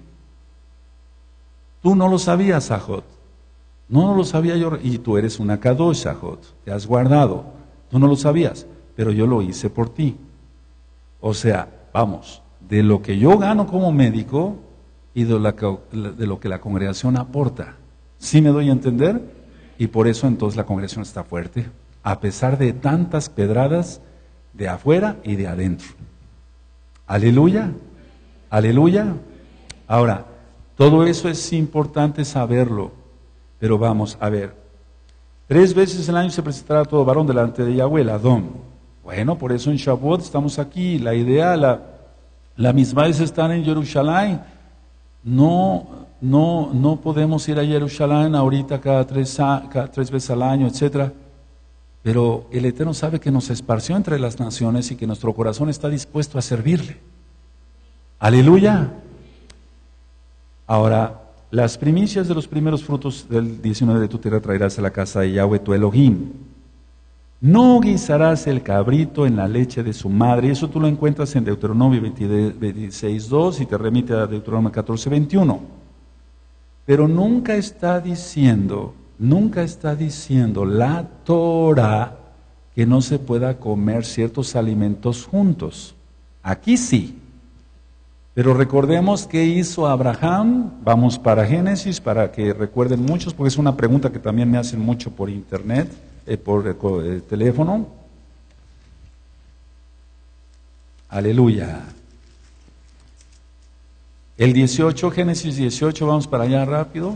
Tú no lo sabías, Sajot. No, no lo sabía yo, y tú eres una kadosh, Sajot, te has guardado. Tú no lo sabías, pero yo lo hice por ti. O sea, vamos, de lo que yo gano como médico y de, la, de lo que la congregación aporta. ¿Sí me doy a entender? Y por eso entonces la congregación está fuerte, a pesar de tantas pedradas de afuera y de adentro. Aleluya, aleluya. Ahora, todo eso es importante saberlo, pero vamos a ver. Tres veces al año se presentará todo varón delante de Yahweh, el Adón. Bueno, por eso en Shavuot estamos aquí. La idea, la, la misma es estar en Jerusalén. No, no, no podemos ir a Jerusalén ahorita cada tres, cada tres veces al año, etcétera. Pero el Eterno sabe que nos esparció entre las naciones y que nuestro corazón está dispuesto a servirle. Aleluya. Ahora, las primicias de los primeros frutos del diecinueve de tu tierra traerás a la casa de Yahweh tu Elohim. No guisarás el cabrito en la leche de su madre. Y eso tú lo encuentras en Deuteronomio veintiséis dos y te remite a Deuteronomio catorce veintiuno. Pero nunca está diciendo, nunca está diciendo la Torah que no se pueda comer ciertos alimentos juntos. Aquí sí. Pero recordemos qué hizo Abraham. Vamos para Génesis para que recuerden muchos, porque es una pregunta que también me hacen mucho por internet, eh, por eh, teléfono. Aleluya. El dieciocho, Génesis dieciocho, vamos para allá rápido.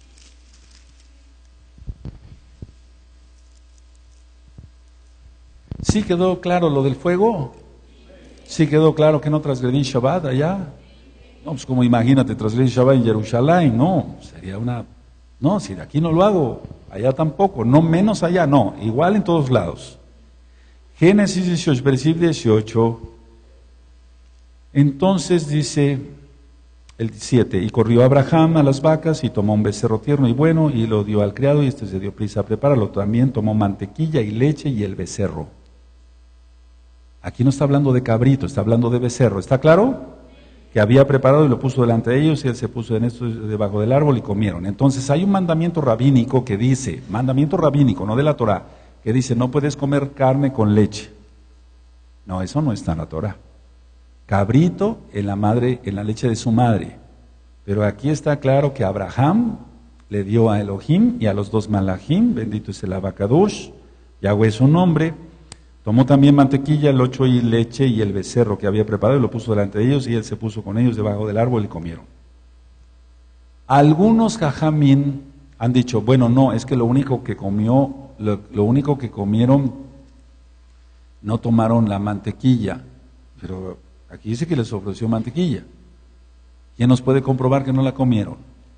¿Sí quedó claro lo del fuego? ¿Sí quedó claro que no transgredí Shabbat allá? No, pues como imagínate, transgredí Shabbat en Jerusalén, no, sería una... No, si de aquí no lo hago, allá tampoco, no menos allá, no, igual en todos lados. Génesis dieciocho, versículo dieciocho, entonces dice el siete, y corrió Abraham a las vacas y tomó un becerro tierno y bueno y lo dio al criado y este se dio prisa a prepararlo. También tomó mantequilla y leche y el becerro. Aquí no está hablando de cabrito, está hablando de becerro. ¿Está claro? Que había preparado y lo puso delante de ellos y él se puso en esto debajo del árbol y comieron. Entonces hay un mandamiento rabínico que dice, mandamiento rabínico, no de la Torah, que dice no puedes comer carne con leche. No, eso no está en la Torah. Cabrito en la madre, en la leche de su madre. Pero aquí está claro que Abraham le dio a Elohim y a los dos malachim, bendito es el Abacadosh, Yahweh es su nombre. Tomó también mantequilla, el ocho y leche y el becerro que había preparado y lo puso delante de ellos y él se puso con ellos debajo del árbol y comieron. Algunos jajamín han dicho, bueno, no, es que lo único que comió, lo, lo único que comieron, no tomaron la mantequilla, pero aquí dice que les ofreció mantequilla. ¿Quién nos puede comprobar que no la comieron?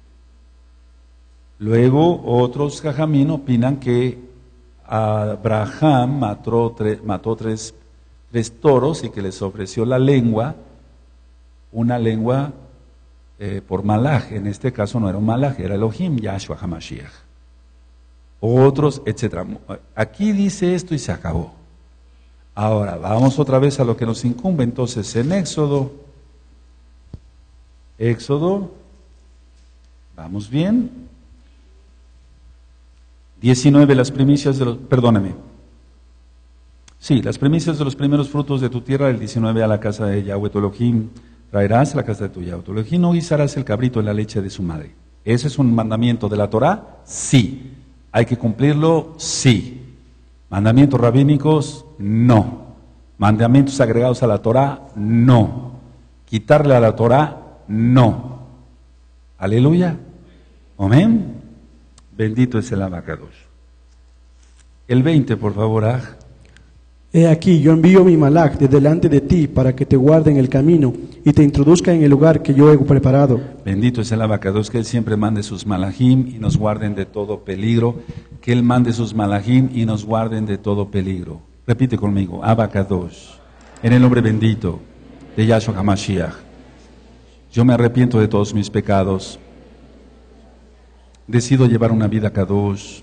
Luego otros jajamín opinan que Abraham mató, tre, mató tres, tres toros y que les ofreció la lengua, una lengua eh, por malaj. En este caso no era un malaj, era Elohim, Yahshua HaMashiach. Otros, etcétera. Aquí dice esto y se acabó. Ahora, vamos otra vez a lo que nos incumbe. Entonces, en Éxodo, Éxodo, ¿vamos bien? diecinueve, las primicias de los, perdóname. Sí, las primicias de los primeros frutos de tu tierra, el diecinueve a la casa de Yahweh tu Elohim, traerás a la casa de tu Yahweh tu Elohim, no guisarás el cabrito en la leche de su madre. ¿Ese es un mandamiento de la Torá? Sí. ¿Hay que cumplirlo? Sí. ¿Mandamientos rabínicos? No. ¿Mandamientos agregados a la Torá? No. ¿Quitarle a la Torá? No. Aleluya. Amén. Bendito es el abacados. El veinte, por favor, Aj. He aquí, yo envío mi malach de delante de ti para que te guarde en el camino y te introduzca en el lugar que yo he preparado. Bendito es el abacados, que Él siempre mande sus malachim y nos guarden de todo peligro. Que Él mande sus malachim y nos guarden de todo peligro. Repite conmigo, abacados, en el nombre bendito de Yahshua HaMashiach. Yo me arrepiento de todos mis pecados. Decido llevar una vida kadosh.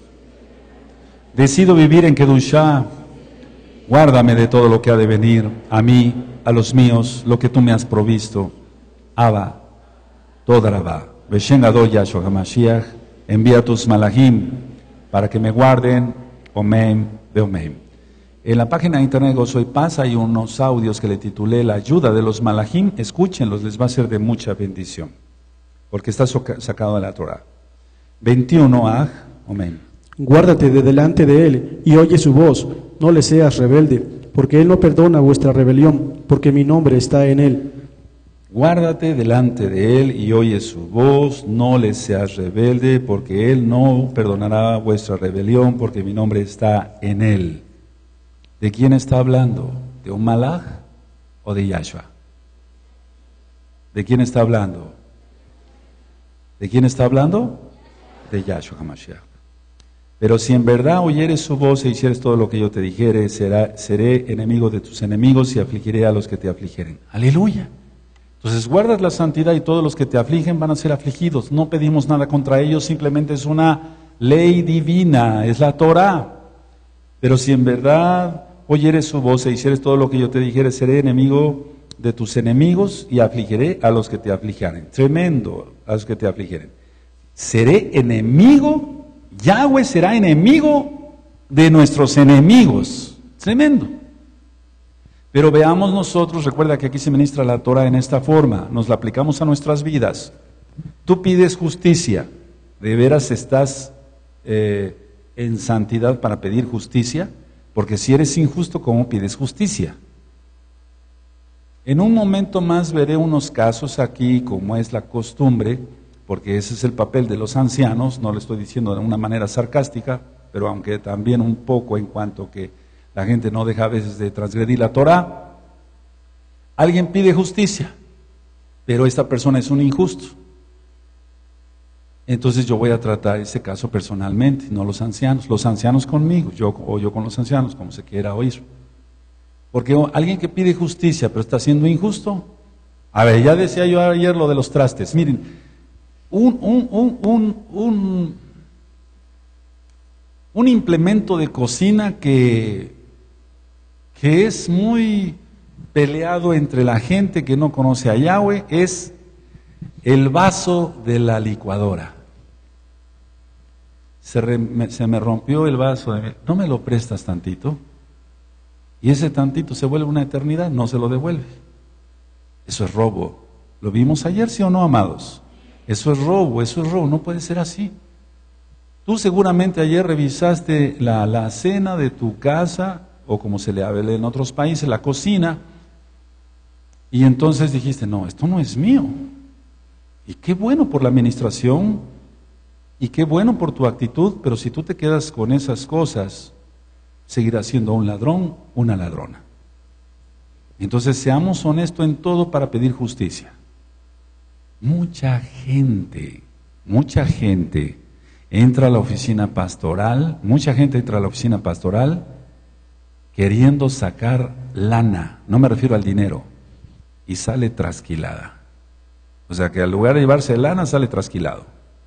Decido vivir en Kedushá. Guárdame de todo lo que ha de venir, a mí, a los míos, lo que tú me has provisto. Abba, Todarabá, Beshen Gadol Yahshua HaMashiach, envía tus malachim para que me guarden, Omen, Beomen. En la página de internet Gozo y Paz hay unos audios que le titulé La ayuda de los malachim. Escúchenlos, les va a ser de mucha bendición, porque está sacado de la Torah. veintiuno, Aj, amén. Guárdate de delante de él y oye su voz, no le seas rebelde, porque él no perdona vuestra rebelión, porque mi nombre está en él. Guárdate delante de él y oye su voz, no le seas rebelde, porque él no perdonará vuestra rebelión, porque mi nombre está en él. ¿De quién está hablando? ¿De un malaj o de Yahshua? ¿De quién está hablando? ¿De quién está hablando? De Yahshua HaMashiach. Pero si en verdad oyeres su voz e hicieres todo lo que yo te dijere, será, seré enemigo de tus enemigos y afligiré a los que te afligeren. Aleluya. Entonces guardas la santidad y todos los que te afligen van a ser afligidos. No pedimos nada contra ellos, simplemente es una ley divina, es la Torah. Pero si en verdad oyeres su voz e hicieres todo lo que yo te dijere, seré enemigo de tus enemigos y afligiré a los que te afligeren. Tremendo, a los que te afligeren. Seré enemigo, Yahweh será enemigo de nuestros enemigos. Tremendo. Pero veamos nosotros, recuerda que aquí se ministra la Torah en esta forma, nos la aplicamos a nuestras vidas. Tú pides justicia, ¿de veras estás eh, en santidad para pedir justicia? Porque si eres injusto, ¿cómo pides justicia? En un momento más veré unos casos aquí, como es la costumbre, porque ese es el papel de los ancianos, no lo estoy diciendo de una manera sarcástica, pero aunque también un poco en cuanto que la gente no deja a veces de transgredir la Torah. Alguien pide justicia, pero esta persona es un injusto. Entonces yo voy a tratar ese caso personalmente, no los ancianos, los ancianos conmigo, yo o yo con los ancianos, como se quiera oír. Porque alguien que pide justicia, pero está siendo injusto. A ver, ya decía yo ayer lo de los trastes, miren. Un, un, un, un, un, un implemento de cocina que, que es muy peleado entre la gente que no conoce a Yahweh es el vaso de la licuadora. Se, re, me, se me rompió el vaso, de, ¿no me lo prestas tantito? Y ese tantito se vuelve una eternidad, no se lo devuelve. Eso es robo. ¿Lo vimos ayer, sí o no, amados? Eso es robo, eso es robo, no puede ser así. Tú seguramente ayer revisaste la, la cena de tu casa, o como se le habla en otros países, la cocina, y entonces dijiste, no, esto no es mío. Y qué bueno por la administración, y qué bueno por tu actitud, pero si tú te quedas con esas cosas, seguirás siendo un ladrón, una ladrona. Entonces seamos honestos en todo para pedir justicia. Mucha gente, mucha gente entra a la oficina pastoral, mucha gente entra a la oficina pastoral queriendo sacar lana, no me refiero al dinero, y sale trasquilada. O sea que al lugar de llevarse lana sale trasquilado.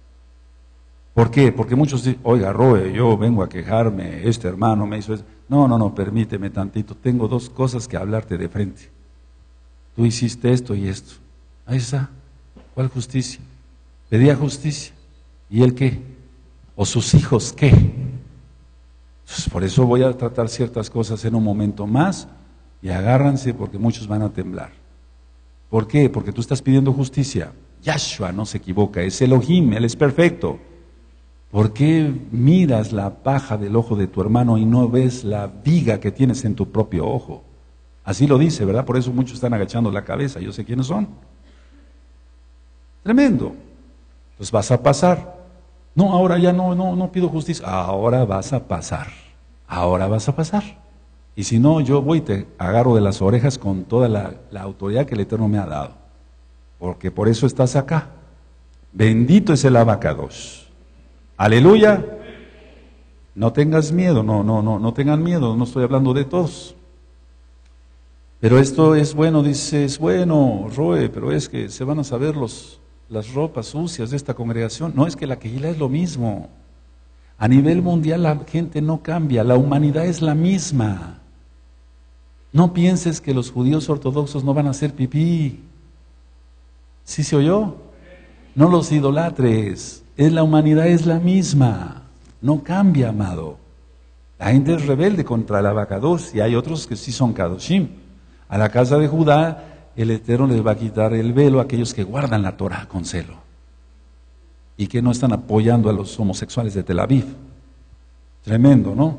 ¿Por qué? Porque muchos dicen, oiga, Roe, yo vengo a quejarme, este hermano me hizo eso. No, no, no, permíteme tantito, tengo dos cosas que hablarte de frente. Tú hiciste esto y esto. Ahí está. ¿Cuál justicia? Pedía justicia. ¿Y él qué? ¿O sus hijos qué? Entonces, por eso voy a tratar ciertas cosas en un momento más, y agárranse porque muchos van a temblar. ¿Por qué? Porque tú estás pidiendo justicia. Yahshua no se equivoca, es Elohim, Él es perfecto. ¿Por qué miras la paja del ojo de tu hermano y no ves la viga que tienes en tu propio ojo? Así lo dice, ¿verdad? Por eso muchos están agachando la cabeza, yo sé quiénes son. Tremendo. Entonces vas a pasar. No, ahora ya no, no, no pido justicia. Ahora vas a pasar. Ahora vas a pasar. Y si no, yo voy y te agarro de las orejas con toda la, la autoridad que el Eterno me ha dado. Porque por eso estás acá. Bendito es el abacados. Aleluya. No tengas miedo, no, no, no, no tengan miedo, no estoy hablando de todos. Pero esto es bueno, dice, es bueno, Roe, pero es que se van a saber los, las ropas sucias de esta congregación. No, es que la quejila es lo mismo. A nivel mundial la gente no cambia, la humanidad es la misma. No pienses que los judíos ortodoxos no van a hacer pipí. ¿Sí se oyó? No los idolatres. Es la humanidad es la misma, no cambia, amado. La gente es rebelde contra el abacados y hay otros que sí son kadoshim. A la casa de Judá el Eterno les va a quitar el velo a aquellos que guardan la Torah con celo y que no están apoyando a los homosexuales de Tel Aviv. Tremendo, ¿no?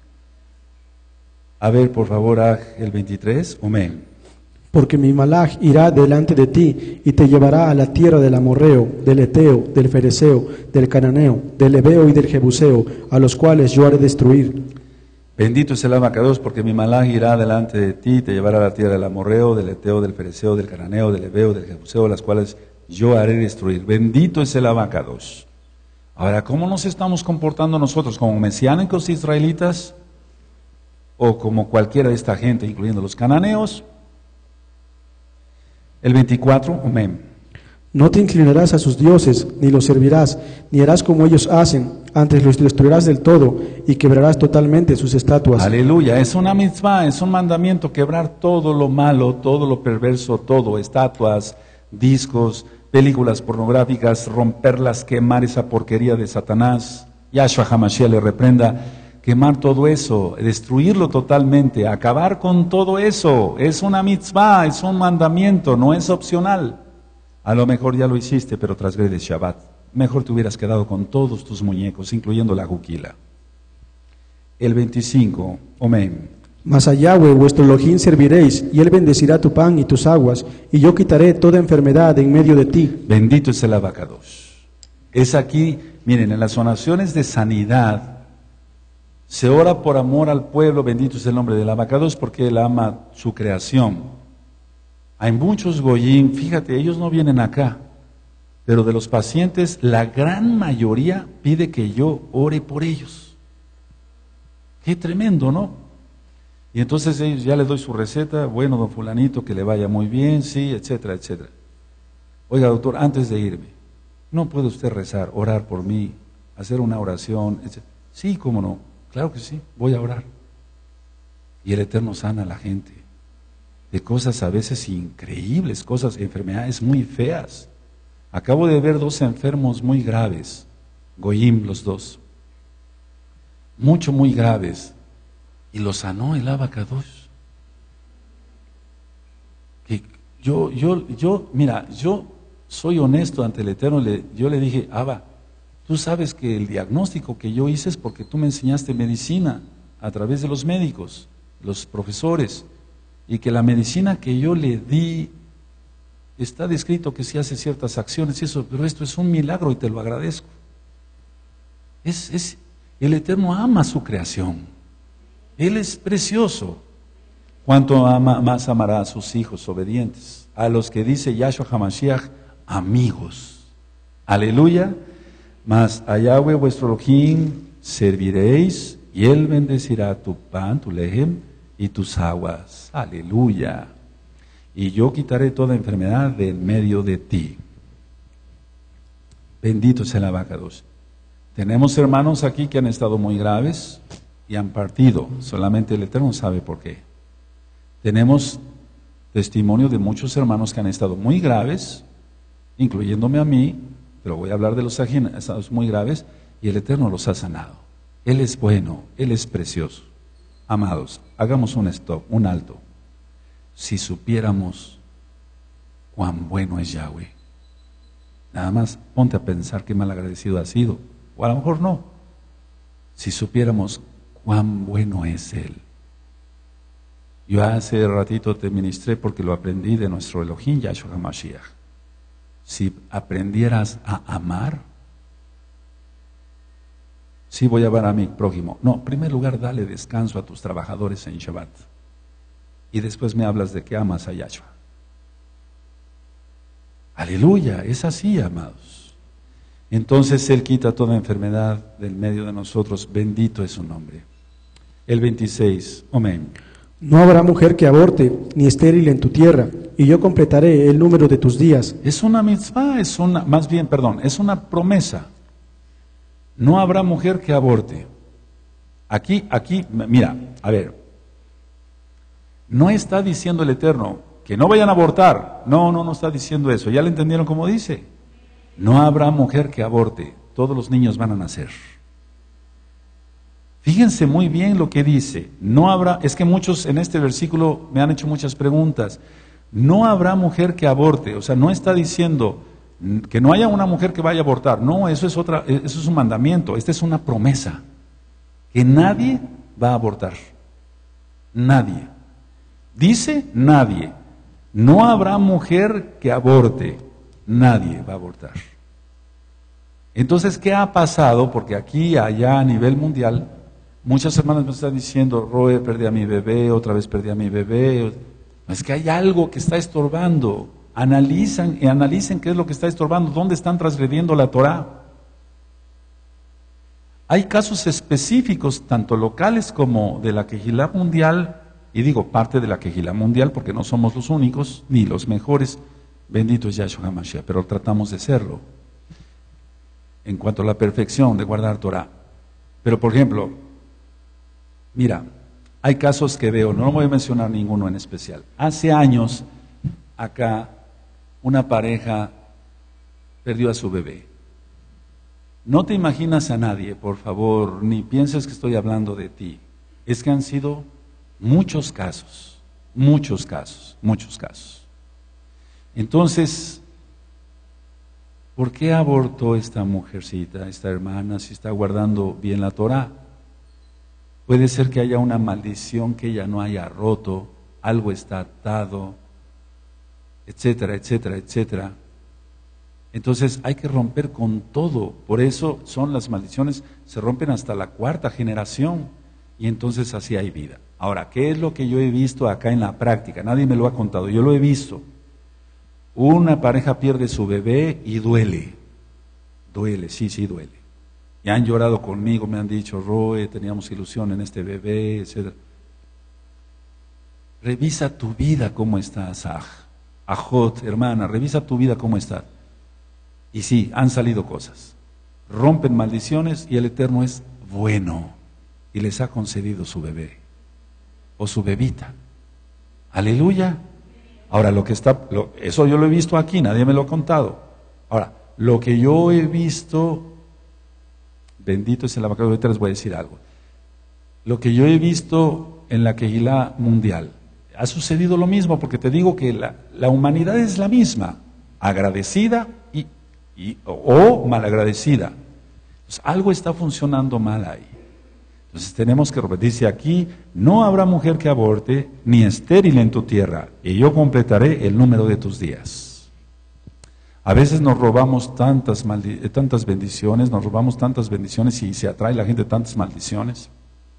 A ver, por favor, el veintitrés, amén. Porque mi malaj irá delante de ti y te llevará a la tierra del amorreo, del eteo, del fereceo, del cananeo, del ebeo y del jebuseo, a los cuales yo haré destruir. Bendito es el abacados, porque mi malaj irá delante de ti y te llevará a la tierra del amorreo, del eteo, del fereceo, del cananeo, del ebeo, del jebuseo, a las cuales yo haré destruir. Bendito es el abacados. Ahora, ¿cómo nos estamos comportando nosotros? ¿Como mesiánicos israelitas? ¿O como cualquiera de esta gente, incluyendo los cananeos? El veinticuatro, amén. No te inclinarás a sus dioses, ni los servirás, ni harás como ellos hacen, antes los destruirás del todo y quebrarás totalmente sus estatuas. Aleluya, es una mitzvah, es un mandamiento, quebrar todo lo malo, todo lo perverso, todo, estatuas, discos, películas pornográficas, romperlas, quemar esa porquería de Satanás. Yahshua HaMashiach le reprenda. Quemar todo eso, destruirlo totalmente, acabar con todo eso. Es una mitzvah, es un mandamiento, no es opcional. A lo mejor ya lo hiciste, pero transgredes Shabbat. Mejor te hubieras quedado con todos tus muñecos, incluyendo la juquila. El veinticinco, amén. Mas a Yahweh vuestro Elohim serviréis, y Él bendecirá tu pan y tus aguas, y yo quitaré toda enfermedad en medio de ti. Bendito es el abacados. Es aquí, miren, en las oraciones de sanidad, se ora por amor al pueblo, bendito es el nombre del abacados, porque Él ama su creación. Hay muchos goyim, fíjate, ellos no vienen acá, pero de los pacientes, la gran mayoría pide que yo ore por ellos. Qué tremendo, ¿no? Y entonces ellos, ya les doy su receta, bueno, don fulanito, que le vaya muy bien, sí, etcétera, etcétera. Oiga, doctor, antes de irme, ¿no puede usted rezar, orar por mí, hacer una oración, etcétera? Sí, cómo no. Claro que sí, voy a orar. Y el Eterno sana a la gente de cosas a veces increíbles, cosas, enfermedades muy feas. Acabo de ver dos enfermos muy graves, goyim los dos, mucho, muy graves, y los sanó el abacados. Que yo, yo, yo, mira, yo soy honesto ante el Eterno, le, yo le dije, Abba, tú sabes que el diagnóstico que yo hice es porque tú me enseñaste medicina a través de los médicos. los profesores, y que la medicina que yo le di, está descrito que sí hace ciertas acciones y eso, pero esto es un milagro y te lo agradezco. Es, es, el Eterno ama su creación. Él es precioso. ¿Cuánto ama, más amará a sus hijos obedientes? A los que dice Yahshua HaMashiach, amigos. Aleluya. Mas a Yahweh vuestro Elohim serviréis y Él bendecirá tu pan, tu lejem y tus aguas. Aleluya. Y yo quitaré toda enfermedad de en medio de ti. Bendito sea el abacados. Tenemos hermanos aquí que han estado muy graves y han partido. Solamente el Eterno sabe por qué. Tenemos testimonio de muchos hermanos que han estado muy graves, incluyéndome a mí, pero voy a hablar de los estados muy graves, y el Eterno los ha sanado. Él es bueno, Él es precioso. Amados, hagamos un stop, un alto. Si supiéramos cuán bueno es Yahweh, nada más ponte a pensar qué malagradecido has sido, o a lo mejor no. Si supiéramos cuán bueno es Él. Yo hace ratito te ministré porque lo aprendí de nuestro Elohim, Yahshua HaMashiach. Si aprendieras a amar, sí voy a ver a mi prójimo. No, en primer lugar, dale descanso a tus trabajadores en Shabbat. Y después me hablas de que amas a Yahshua. Aleluya, es así, amados. Entonces Él quita toda enfermedad del medio de nosotros. Bendito es su nombre. El veintiséis, amén. No habrá mujer que aborte, ni estéril en tu tierra, y yo completaré el número de tus días. Es una mitzvah, es una, más bien, perdón, es una promesa. No habrá mujer que aborte. Aquí, aquí, mira, a ver, no está diciendo el Eterno que no vayan a abortar. No, no, no está diciendo eso. ¿Ya le entendieron cómo dice? No habrá mujer que aborte. Todos los niños van a nacer. Fíjense muy bien lo que dice. No habrá, es que muchos en este versículo me han hecho muchas preguntas. No habrá mujer que aborte. O sea, no está diciendo que no haya una mujer que vaya a abortar. No, eso es otra, eso es un mandamiento. Esta es una promesa. Que nadie va a abortar. Nadie. Dice nadie. No habrá mujer que aborte. Nadie va a abortar. Entonces, ¿qué ha pasado? Porque aquí, allá, a nivel mundial, muchas hermanas me están diciendo, Roe, perdí a mi bebé, otra vez perdí a mi bebé. Es que hay algo que está estorbando. Analizan y analicen qué es lo que está estorbando, dónde están transgrediendo la Torah. Hay casos específicos, tanto locales como de la Kehilá mundial, y digo parte de la Kehilá mundial porque no somos los únicos, ni los mejores, bendito es Yahshua HaMashiach, pero tratamos de serlo, en cuanto a la perfección de guardar Torah. Pero por ejemplo, mira, hay casos que veo, no voy a mencionar ninguno en especial. Hace años, acá, una pareja perdió a su bebé. No te imaginas a nadie, por favor, ni pienses que estoy hablando de ti. Es que han sido muchos casos, muchos casos, muchos casos. Entonces, ¿por qué abortó esta mujercita, esta hermana, si está guardando bien la Torah? Puede ser que haya una maldición que ella no haya roto, algo está atado, etcétera, etcétera, etcétera. Entonces hay que romper con todo. Por eso son las maldiciones, se rompen hasta la cuarta generación y entonces así hay vida. Ahora, ¿qué es lo que yo he visto acá en la práctica? Nadie me lo ha contado, yo lo he visto. Una pareja pierde su bebé y duele. Duele, sí, sí duele. Y han llorado conmigo, me han dicho, Roe, teníamos ilusión en este bebé, etcétera. Revisa tu vida cómo estás, Aj. Ajot, hermana, revisa tu vida cómo está. Y sí, han salido cosas. Rompen maldiciones y el Eterno es bueno y les ha concedido su bebé o su bebita. Aleluya. Ahora, lo que está, lo, eso yo lo he visto aquí, nadie me lo ha contado. Ahora, lo que yo he visto, bendito es el abacado, ahorita les voy a decir algo. Lo que yo he visto en la Kehilá mundial, ha sucedido lo mismo, porque te digo que la, la humanidad es la misma, agradecida y, y, o malagradecida. Entonces, algo está funcionando mal ahí. Entonces, Entonces tenemos que repetir, dice aquí, no habrá mujer que aborte, ni estéril en tu tierra, y yo completaré el número de tus días. A veces nos robamos tantas, maldi- tantas bendiciones, nos robamos tantas bendiciones y se atrae la gente tantas maldiciones.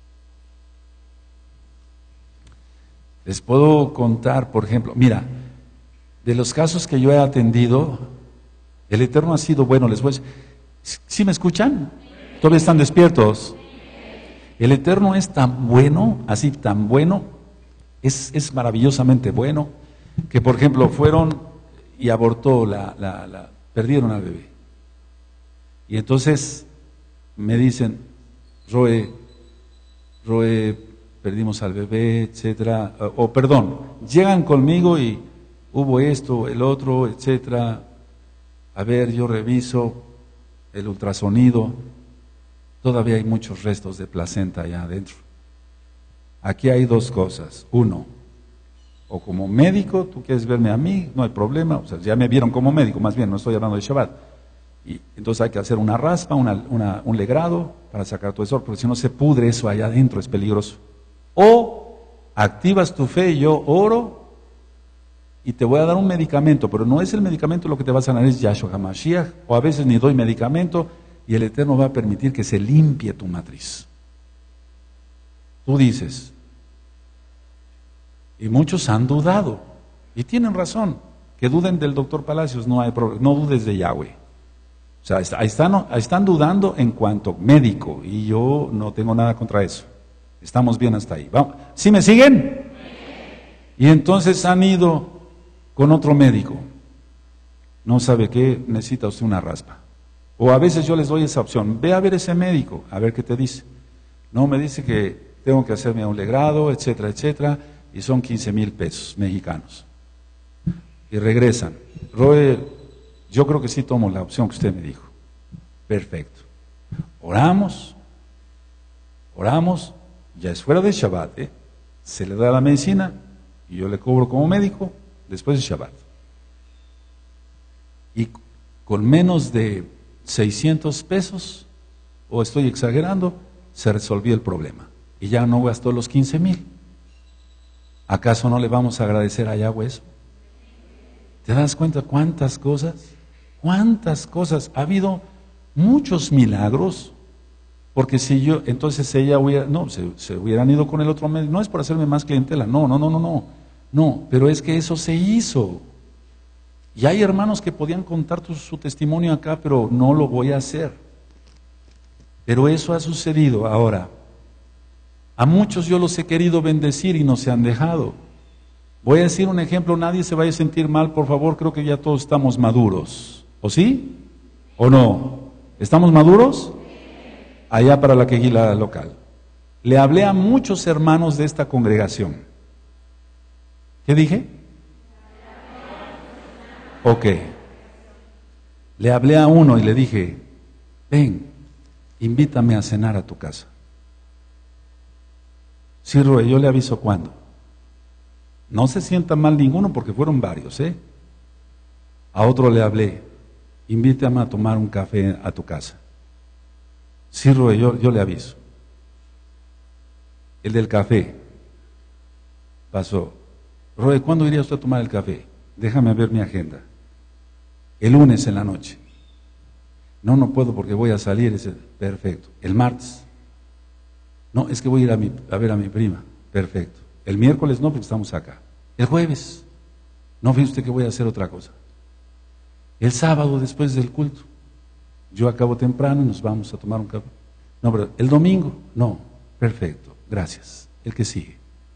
Les puedo contar, por ejemplo, mira, de los casos que yo he atendido, el Eterno ha sido bueno. Les voy a decir, ¿sí me escuchan? ¿Todavía están despiertos? El Eterno es tan bueno, así tan bueno, es, es maravillosamente bueno, que por ejemplo fueron y abortó, la, la, la, perdieron al bebé. Y entonces me dicen, Roe, Roe, perdimos al bebé, etcétera, o, o perdón, llegan conmigo y hubo esto, el otro, etcétera. A ver, yo reviso el ultrasonido, todavía hay muchos restos de placenta allá adentro. Aquí hay dos cosas. Uno, o como médico, tú quieres verme a mí, no hay problema, o sea, ya me vieron como médico, más bien, no estoy hablando de Shabbat. Y entonces hay que hacer una raspa, una, una, un legrado para sacar todo eso, porque si no se pudre eso allá adentro, es peligroso. O activas tu fe, yo oro y te voy a dar un medicamento, pero no es el medicamento lo que te va a sanar, es Yahshua HaMashiach, o a veces ni doy medicamento y el Eterno va a permitir que se limpie tu matriz. Tú dices, y muchos han dudado, y tienen razón, que duden del doctor Palacios, no hay problema, no dudes de Yahweh. O sea, ahí están, ahí están dudando en cuanto médico, y yo no tengo nada contra eso. Estamos bien hasta ahí. Vamos. ¿Sí me siguen? Y entonces han ido con otro médico. No sabe qué, necesita usted una raspa. O a veces yo les doy esa opción, ve a ver ese médico, a ver qué te dice. No, me dice que tengo que hacerme un legrado, etcétera, etcétera, y son quince mil pesos mexicanos. Y regresan. Roe, yo creo que sí tomo la opción que usted me dijo. Perfecto. Oramos, oramos, ya es fuera de Shabbat, ¿eh? Se le da la medicina y yo le cobro como médico después de Shabbat. Y con menos de seiscientos pesos, o estoy exagerando, se resolvió el problema. Y ya no gastó los quince mil. ¿Acaso no le vamos a agradecer a Yahweh eso? ¿Te das cuenta cuántas cosas? ¿Cuántas cosas? Ha habido muchos milagros. Porque si yo, entonces ella hubiera, no, se, se hubieran ido con el otro médico. No es por hacerme más clientela, no, no, no, no, no. No, pero es que eso se hizo. Y hay hermanos que podían contar tu, su testimonio acá, pero no lo voy a hacer. Pero eso ha sucedido ahora. A muchos yo los he querido bendecir y no se han dejado. Voy a decir un ejemplo, nadie se vaya a sentir mal, por favor, creo que ya todos estamos maduros. ¿O sí? ¿O no? ¿Estamos maduros? Allá para la quejila local. Le hablé a muchos hermanos de esta congregación. ¿Qué dije? Ok. Le hablé a uno y le dije, ven, invítame a cenar a tu casa. Sí, Roe, yo le aviso cuándo. No se sienta mal ninguno porque fueron varios, ¿eh? A otro le hablé, invítame a tomar un café a tu casa. Sí, Roe, yo, yo le aviso. El del café pasó. Roe, ¿cuándo iría usted a tomar el café? Déjame ver mi agenda. El lunes en la noche. No, no puedo porque voy a salir. Ese, perfecto. El martes. No, es que voy a ir a, mi, a ver a mi prima. Perfecto. El miércoles no, porque estamos acá. El jueves. No, fíjate usted que voy a hacer otra cosa. El sábado después del culto. Yo acabo temprano y nos vamos a tomar un café. No, pero el domingo. No. Perfecto. Gracias. El que sigue.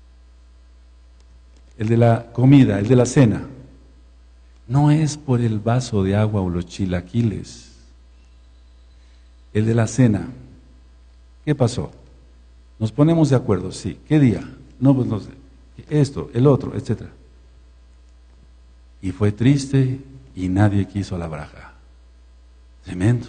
El de la comida, el de la cena. No es por el vaso de agua o los chilaquiles. El de la cena. ¿Qué pasó? Nos ponemos de acuerdo, sí. ¿Qué día? No, pues no sé. Esto, el otro, etcétera. Y fue triste y nadie quiso la braja. Tremendo.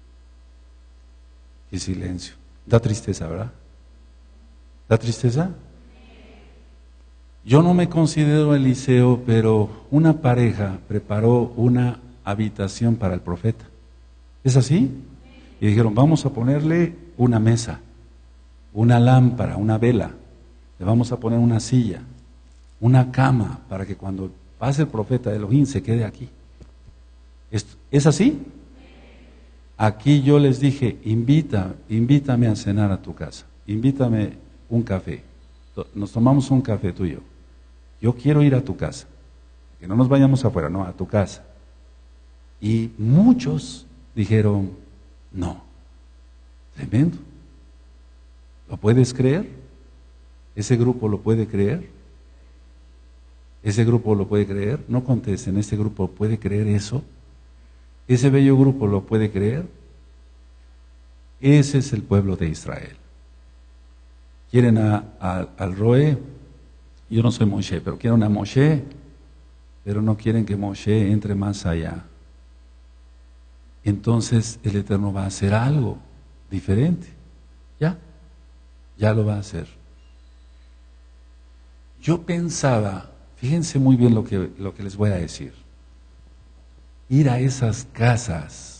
Qué silencio. Da tristeza, ¿verdad? ¿Da tristeza? Yo no me considero Eliseo, pero una pareja preparó una habitación para el profeta. ¿Es así? Y dijeron, vamos a ponerle una mesa, una lámpara, una vela, le vamos a poner una silla, una cama, para que cuando pase el profeta de Elohim se quede aquí. ¿Es, ¿es así? Aquí yo les dije, invita, invítame a cenar a tu casa, invítame un café, nos tomamos un café tú y yo. Yo quiero ir a tu casa, que no nos vayamos afuera, no, a tu casa. Y muchos dijeron, no, tremendo. ¿Lo puedes creer? ¿Ese grupo lo puede creer? ¿Ese grupo lo puede creer? No contesten, ¿ese grupo puede creer eso? ¿Ese bello grupo lo puede creer? Ese es el pueblo de Israel. Quieren a, a, al Roe, yo no soy Moshe, pero quieren a Moshe, pero no quieren que Moshe entre más allá. Entonces el Eterno va a hacer algo diferente. Ya, ya lo va a hacer. Yo pensaba, fíjense muy bien lo que, lo que les voy a decir, ir a esas casas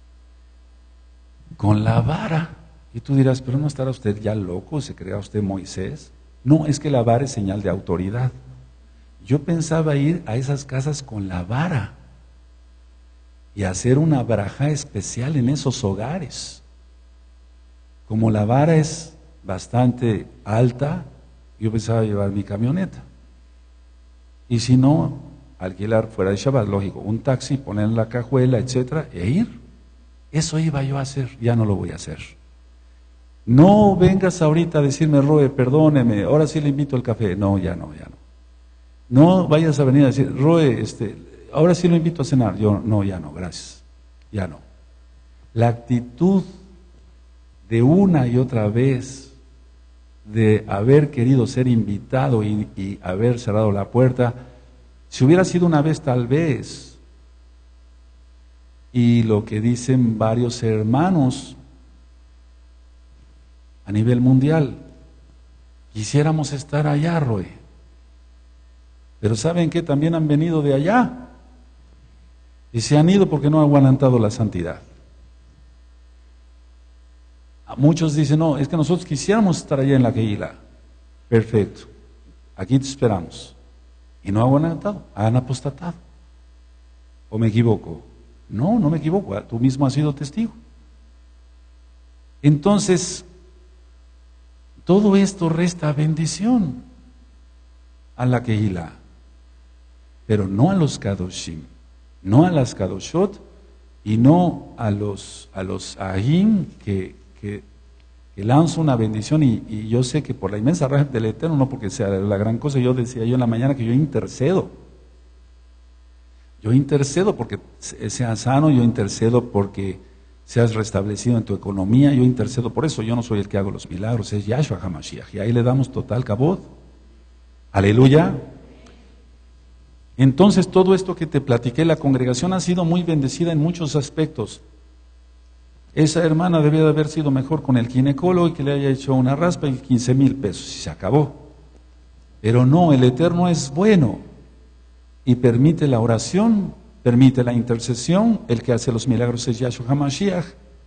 con la vara, y tú dirás, pero no estará usted ya loco, ¿se crea usted Moisés? No, es que la vara es señal de autoridad. Yo pensaba ir a esas casas con la vara y hacer una barajá especial en esos hogares. Como la vara es bastante alta, yo pensaba llevar mi camioneta. Y si no, alquilar fuera de Shabbat, lógico, un taxi, poner en la cajuela, etcétera, e ir. Eso iba yo a hacer, ya no lo voy a hacer. No vengas ahorita a decirme, Roe, perdóneme, ahora sí le invito al café. No, ya no, ya no. No vayas a venir a decir, Roe, este, ahora sí lo invito a cenar. Yo, no, ya no, gracias, ya no. La actitud de una y otra vez de haber querido ser invitado y, y haber cerrado la puerta, si hubiera sido una vez tal vez, y lo que dicen varios hermanos a nivel mundial, quisiéramos estar allá, Roe, pero ¿saben qué? También han venido de allá y se han ido porque no han aguantado la santidad. Muchos dicen, no, es que nosotros quisiéramos estar allá en la Kehila. Perfecto, aquí te esperamos. Y no han aguantado, han apostatado. ¿O me equivoco? No, no me equivoco, tú mismo has sido testigo. Entonces, todo esto resta bendición a la Kehila, pero no a los Kadoshim, no a las Kadoshot y no a los, a los Ahim que, que, que lanzan una bendición. Y, y yo sé que por la inmensa raja del Eterno, no porque sea la gran cosa, yo decía yo en la mañana que yo intercedo. Yo intercedo porque seas sano, yo intercedo porque seas restablecido en tu economía, yo intercedo por eso. Yo no soy el que hago los milagros, es Yahshua HaMashiach, y ahí le damos total kabod. Aleluya. Entonces todo esto que te platiqué, la congregación ha sido muy bendecida en muchos aspectos. Esa hermana debía de haber sido mejor con el ginecólogo y que le haya hecho una raspa y quince mil pesos y se acabó. Pero no, el Eterno es bueno y permite la oración, permite la intercesión. El que hace los milagros es Yahshua HaMashiach,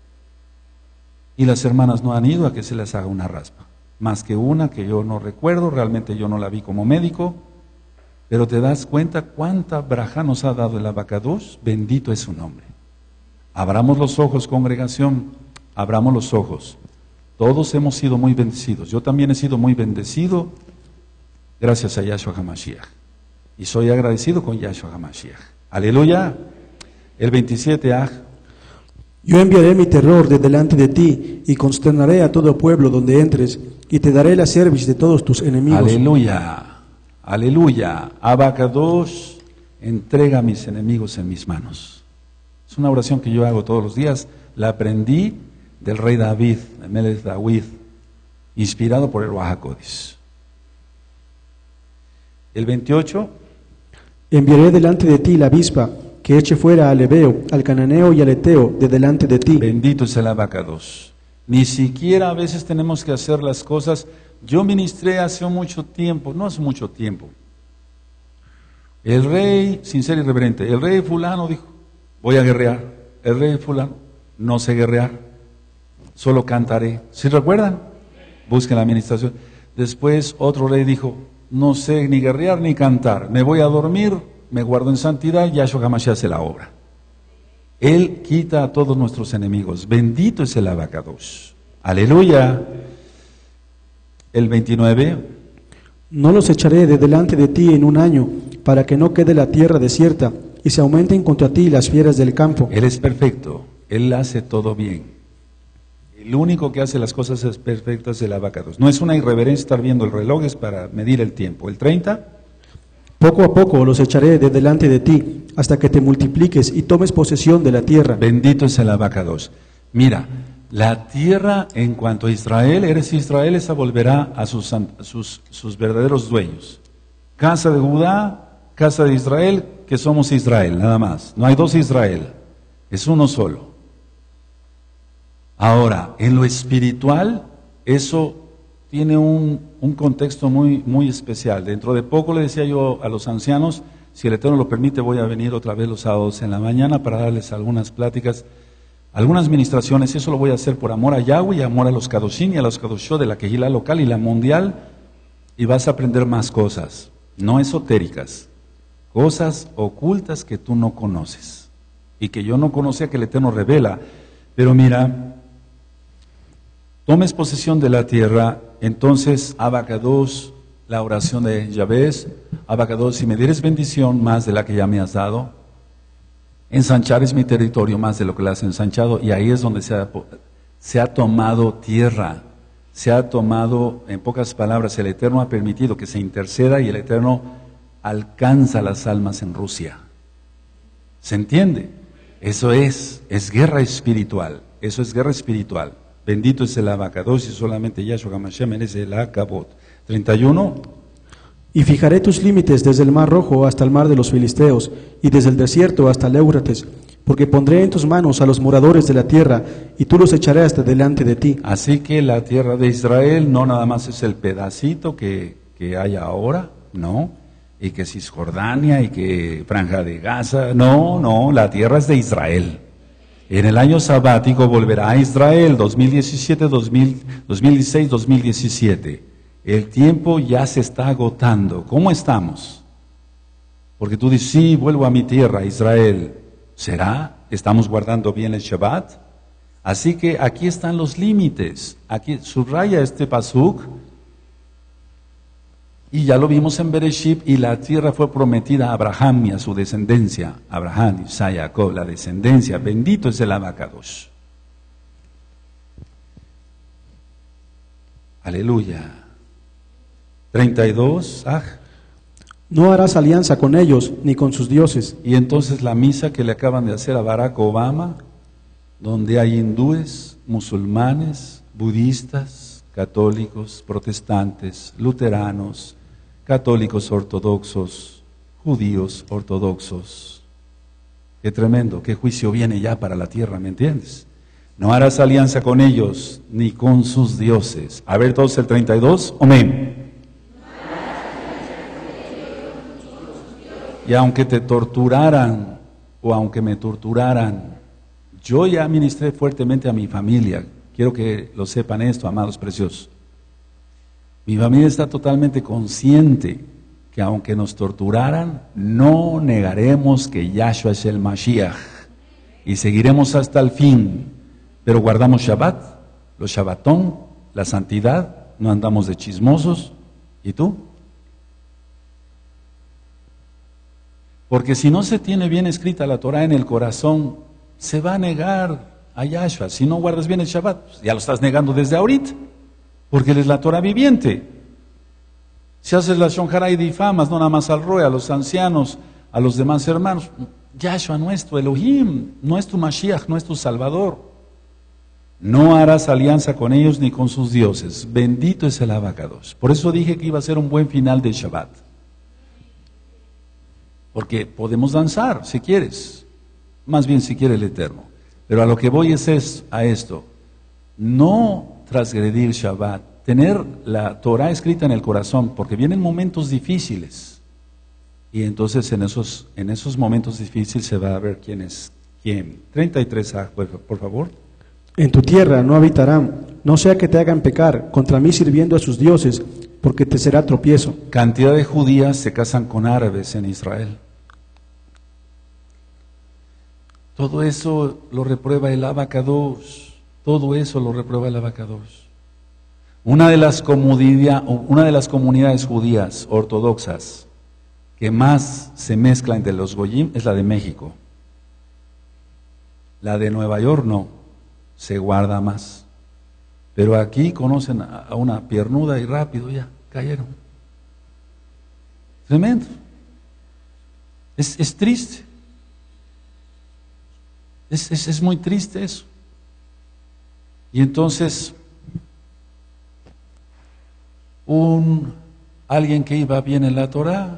y las hermanas no han ido a que se les haga una raspa, más que una que yo no recuerdo, realmente yo no la vi como médico, pero te das cuenta cuánta braja nos ha dado el Abacados. Bendito es su nombre. Abramos los ojos, congregación, abramos los ojos. Todos hemos sido muy bendecidos, yo también he sido muy bendecido gracias a Yahshua HaMashiach. Y soy agradecido con Yahshua HaMashiach. Aleluya. El veintisiete, ah. Yo enviaré mi terror de delante de ti y consternaré a todo pueblo donde entres y te daré la cerviz de todos tus enemigos. Aleluya. Aleluya. Abacados, entrega a mis enemigos en mis manos. Es una oración que yo hago todos los días. La aprendí del rey David, de Melech David, inspirado por el Ruach HaKodesh. El veintiocho. Enviaré delante de ti la avispa, que eche fuera al Ebeo, al Cananeo y al Eteo de delante de ti. Bendito es el Abacados. Ni siquiera a veces tenemos que hacer las cosas. Yo ministré hace mucho tiempo, no hace mucho tiempo. El rey, sincero y reverente, el rey fulano dijo, voy a guerrear. El rey fulano, no sé guerrear, solo cantaré. ¿Sí recuerdan? busquen la administración. Después otro rey dijo, no sé ni guerrear ni cantar, me voy a dormir, me guardo en santidad, Yahshua HaMashiach hace la obra. Él quita a todos nuestros enemigos. Bendito es el Abacadosh. Aleluya. El veintinueve. No los echaré de delante de ti en un año, para que no quede la tierra desierta, y se aumenten contra ti las fieras del campo. Él es perfecto, Él hace todo bien. El único que hace las cosas es perfectas es el Abacadosh. No es una irreverencia estar viendo el reloj, es para medir el tiempo. El treinta. Poco a poco los echaré de delante de ti, hasta que te multipliques y tomes posesión de la tierra. Bendito es el Abacadosh. Mira, la tierra en cuanto a Israel, eres Israel, esa volverá a sus, sus, sus verdaderos dueños. Casa de Judá, casa de Israel, que somos Israel, nada más. No hay dos Israel, es uno solo. Ahora, en lo espiritual, eso tiene un, un contexto muy, muy especial. Dentro de poco le decía yo a los ancianos, si el Eterno lo permite, voy a venir otra vez los sábados en la mañana para darles algunas pláticas, algunas ministraciones. Eso lo voy a hacer por amor a Yahweh y amor a los Kadoshim y a los Kadoshot de la Kehilá local y la mundial, y vas a aprender más cosas, no esotéricas, cosas ocultas que tú no conoces y que yo no conocía, que el Eterno revela. Pero mira, tomes posesión de la tierra. Entonces, Abacadosh, la oración de Yahvé, Abacadosh, si me dieres bendición más de la que ya me has dado, ensanchares mi territorio más de lo que le has ensanchado, y ahí es donde se ha, se ha tomado tierra, se ha tomado, en pocas palabras, el Eterno ha permitido que se interceda y el Eterno alcanza las almas en Rusia. ¿Se entiende? Eso es, es guerra espiritual, eso es guerra espiritual. Bendito es el Abacadosh y solamente Yahshua HaMashiach merece el Akabot. treinta y uno. Y fijaré tus límites desde el mar rojo hasta el mar de los filisteos, y desde el desierto hasta el Éufrates, porque pondré en tus manos a los moradores de la tierra, y tú los echaré hasta delante de ti. Así que la tierra de Israel no nada más es el pedacito que, que hay ahora, no, y que Cisjordania y que Franja de Gaza, no, no, la tierra es de Israel. En el año sabático volverá a Israel, dos mil diecisiete, dos mil dieciséis, dos mil diecisiete. El tiempo ya se está agotando. ¿Cómo estamos? Porque tú dices, sí, vuelvo a mi tierra, Israel. ¿Será? ¿Estamos guardando bien el Shabbat? Así que aquí están los límites. Aquí subraya este pasuk. Y ya lo vimos en Bereshit, y la tierra fue prometida a Abraham y a su descendencia. Abraham, Isaac, Jacob, la descendencia. Bendito es el Abacadosh. Aleluya. treinta y dos. Ah. No harás alianza con ellos ni con sus dioses. Y entonces la misa que le acaban de hacer a Barack Obama, donde hay hindúes, musulmanes, budistas, católicos, protestantes, luteranos, católicos ortodoxos, judíos ortodoxos. Qué tremendo, qué juicio viene ya para la tierra, ¿me entiendes? No harás alianza con ellos ni con sus dioses. A ver todos el treinta y dos, amén. Y aunque te torturaran o aunque me torturaran, yo ya ministré fuertemente a mi familia. Quiero que lo sepan esto, amados preciosos. Mi familia está totalmente consciente que aunque nos torturaran, no negaremos que Yahshua es el Mashiach y seguiremos hasta el fin. Pero guardamos Shabbat, los Shabbatón, la santidad, no andamos de chismosos. ¿Y tú? Porque si no se tiene bien escrita la Torah en el corazón, se va a negar a Yahshua. Si no guardas bien el Shabbat, ya lo estás negando desde ahorita, porque él es la Torah viviente. Si haces la Shon Hara y difamas, no nada más al Roe, a los ancianos, a los demás hermanos, Yahshua no es tu Elohim, no es tu Mashiach, no es tu Salvador. No harás alianza con ellos ni con sus dioses. Bendito es el Abacadosh. Por eso dije que iba a ser un buen final de Shabbat. Porque podemos danzar, si quieres, más bien si quiere el Eterno. Pero a lo que voy es, es a esto, no transgredir Shabbat, tener la Torah escrita en el corazón, porque vienen momentos difíciles. Y entonces en esos, en esos momentos difíciles se va a ver quién es quién. treinta y tres, por, por favor. En tu tierra no habitarán no sea que te hagan pecar contra mí sirviendo a sus dioses, porque te será tropiezo. Cantidad de judías se casan con árabes en Israel. Todo eso lo reprueba el Abacados. Todo eso lo reprueba el Abacados. Una de las comunidad, una de las comunidades judías ortodoxas que más se mezcla entre los goyim es la de México. La de Nueva York no, se guarda más. Pero aquí conocen a una piernuda y rápido ya cayeron. Tremendo. Es, es triste. Es, es, es muy triste eso. Y entonces, un alguien que iba bien en la Torah,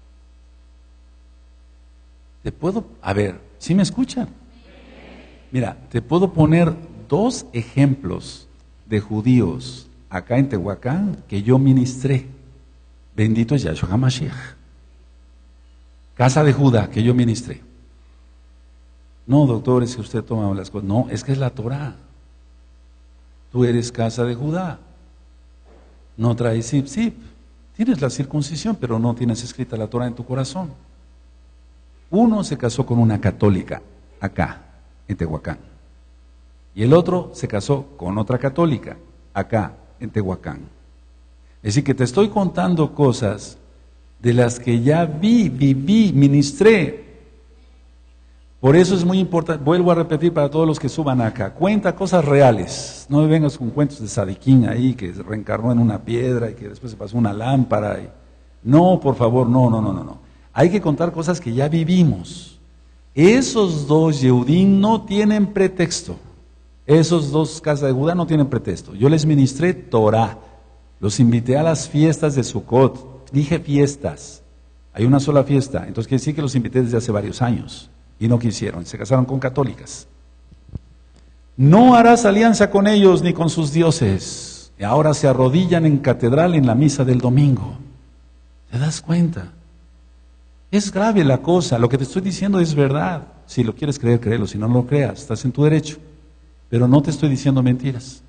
te puedo, a ver, ¿sí me escuchan? Mira, te puedo poner dos ejemplos de judíos acá en Tehuacán que yo ministré. Bendito es Yahshua HaMashiach. Casa de Judá que yo ministré. No, doctor, es que usted toma las cosas. No, es que es la Torah. Tú eres casa de Judá. No traes zip zip. Tienes la circuncisión, pero no tienes escrita la Torah en tu corazón. Uno se casó con una católica acá, en Tehuacán. Y el otro se casó con otra católica, acá, en Tehuacán. Es decir, que te estoy contando cosas de las que ya vi, viví, ministré. Por eso es muy importante, vuelvo a repetir para todos los que suban acá, cuenta cosas reales. No me vengas con cuentos de Sadiquín ahí, que se reencarnó en una piedra y que después se pasó una lámpara. Y... No, por favor, no, no, no, no, no. Hay que contar cosas que ya vivimos. Esos dos Yehudim no tienen pretexto. Esos dos casas de Judá no tienen pretexto. Yo les ministré Torah, los invité a las fiestas de Sukkot, dije fiestas, hay una sola fiesta, entonces quiere decir que los invité desde hace varios años y no quisieron, se casaron con católicas. No harás alianza con ellos ni con sus dioses, y ahora se arrodillan en catedral en la misa del domingo. ¿Te das cuenta? Es grave la cosa, lo que te estoy diciendo es verdad. Si lo quieres creer, créelo, si no lo creas, estás en tu derecho. Pero no te estoy diciendo mentiras.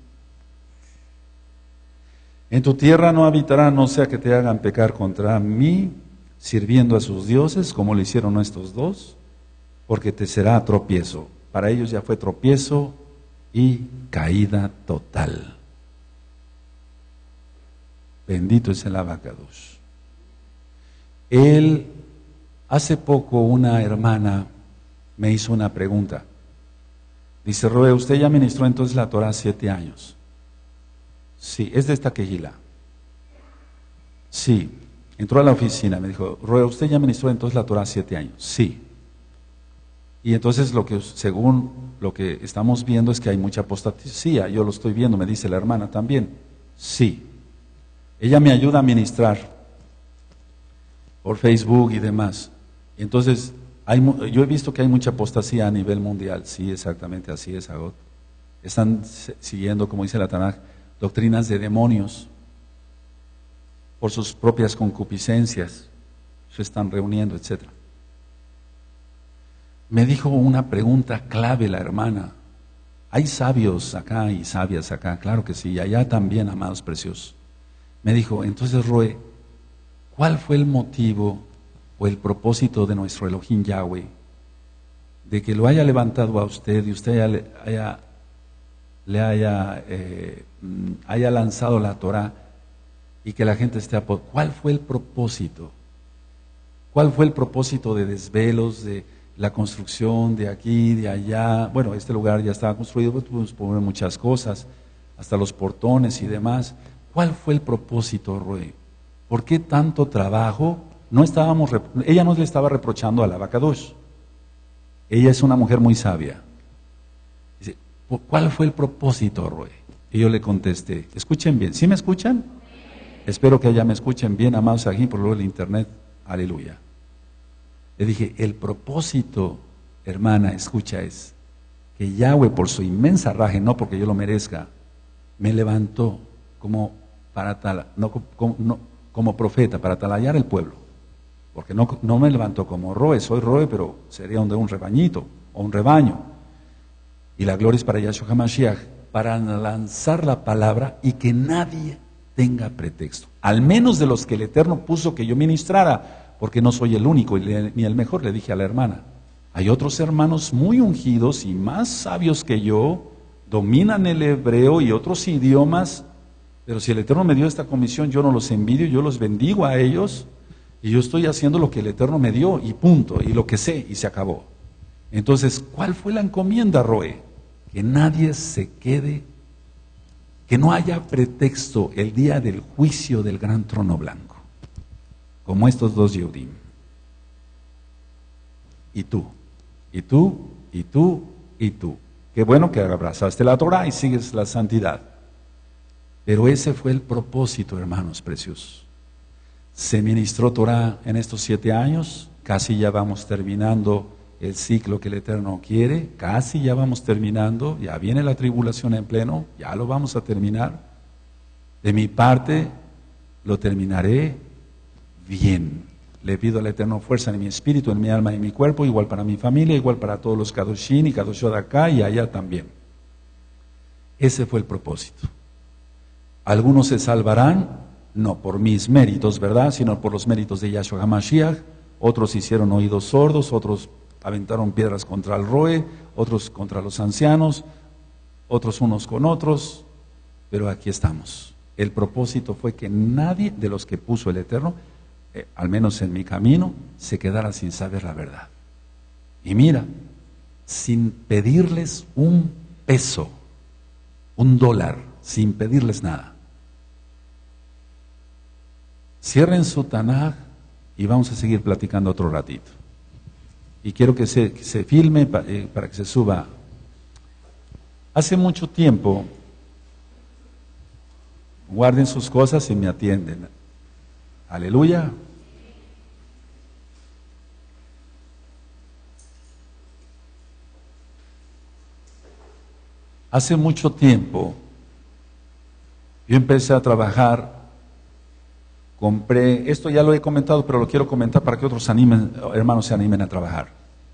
En tu tierra no habitará, no sea que te hagan pecar contra mí, sirviendo a sus dioses, como lo hicieron estos dos, porque te será tropiezo. Para ellos ya fue tropiezo y caída total. Bendito es el Abacados. Él, hace poco una hermana me hizo una pregunta. Dice, Roe, usted ya ministró entonces la Torah siete años. Sí, es de esta quejila. Sí, entró a la oficina, me dijo, Roe, usted ya ministró entonces la Torah siete años. Sí. Y entonces lo que, según lo que estamos viendo es que hay mucha apostasía. Yo lo estoy viendo, me dice la hermana también. Sí. Ella me ayuda a ministrar por Facebook y demás. Y entonces, hay, yo he visto que hay mucha apostasía a nivel mundial. Sí, exactamente así es, Agot. Están siguiendo, como dice la Tanaj, doctrinas de demonios por sus propias concupiscencias. Se están reuniendo, etcétera. Me dijo una pregunta clave la hermana. Hay sabios acá y sabias acá, claro que sí, y allá también, amados preciosos. Me dijo, entonces, Roe, ¿cuál fue el motivo o el propósito de nuestro Elohim Yahweh de que lo haya levantado a usted y usted haya, haya, le haya, eh, haya lanzado la Torah y que la gente esté apo- ¿Cuál fue el propósito? ¿Cuál fue el propósito de desvelos, de la construcción de aquí, de allá? Bueno, este lugar ya estaba construido, pues pudimos poner muchas cosas, hasta los portones y demás. ¿Cuál fue el propósito, Roe? ¿Por qué tanto trabajo? No estábamos, ella no le estaba reprochando a la Abacados. Ella es una mujer muy sabia. Dice, ¿cuál fue el propósito, Roe? Y yo le contesté, escuchen bien, ¿sí me escuchan? Espero que allá me escuchen bien, amados aquí por luego el internet, aleluya. Le dije, el propósito, hermana, escucha, es que Yahweh por su inmensa raje, no porque yo lo merezca, me levantó como para tal, no, como, no, como profeta, para talallar el pueblo. Porque no, no me levantó como Roe, soy Roe, pero sería un de un rebañito o un rebaño. Y la gloria es para Yahshua HaMashiach. para lanzar la palabra y que nadie tenga pretexto, al menos de los que el Eterno puso que yo ministrara, porque no soy el único ni el mejor, le dije a la hermana. Hay otros hermanos muy ungidos y más sabios que yo, dominan el hebreo y otros idiomas, pero si el Eterno me dio esta comisión, yo no los envidio, yo los bendigo a ellos, y yo estoy haciendo lo que el Eterno me dio, y punto, y lo que sé, y se acabó. Entonces, ¿cuál fue la encomienda, Roe? Que nadie se quede, que no haya pretexto el día del juicio del gran trono blanco, como estos dos Yehudim. Y tú, y tú, y tú, y tú. Qué bueno que abrazaste la Torah y sigues la santidad. Pero ese fue el propósito, hermanos preciosos. Se ministró Torah en estos siete años, casi ya vamos terminando el ciclo que el Eterno quiere, casi ya vamos terminando, ya viene la tribulación en pleno, ya lo vamos a terminar. De mi parte, lo terminaré bien. Le pido al Eterno fuerza en mi espíritu, en mi alma y en mi cuerpo, igual para mi familia, igual para todos los Kadoshim y Kadoshot de acá y allá también. Ese fue el propósito. Algunos se salvarán, no por mis méritos, ¿verdad?, sino por los méritos de Yahshua HaMashiach. Otros hicieron oídos sordos, otros aventaron piedras contra el Roe, otros contra los ancianos, otros unos con otros, pero aquí estamos. El propósito fue que nadie de los que puso el Eterno, eh, al menos en mi camino, se quedara sin saber la verdad. Y mira, sin pedirles un peso, un dólar, sin pedirles nada. Cierren su Tanaj y vamos a seguir platicando otro ratito. Y quiero que se, que se filme pa, eh, para que se suba. Hace mucho tiempo, guarden sus cosas y me atienden. Aleluya. Hace mucho tiempo, yo empecé a trabajar. Compré, esto ya lo he comentado, pero lo quiero comentar para que otros animen, hermanos se animen a trabajar.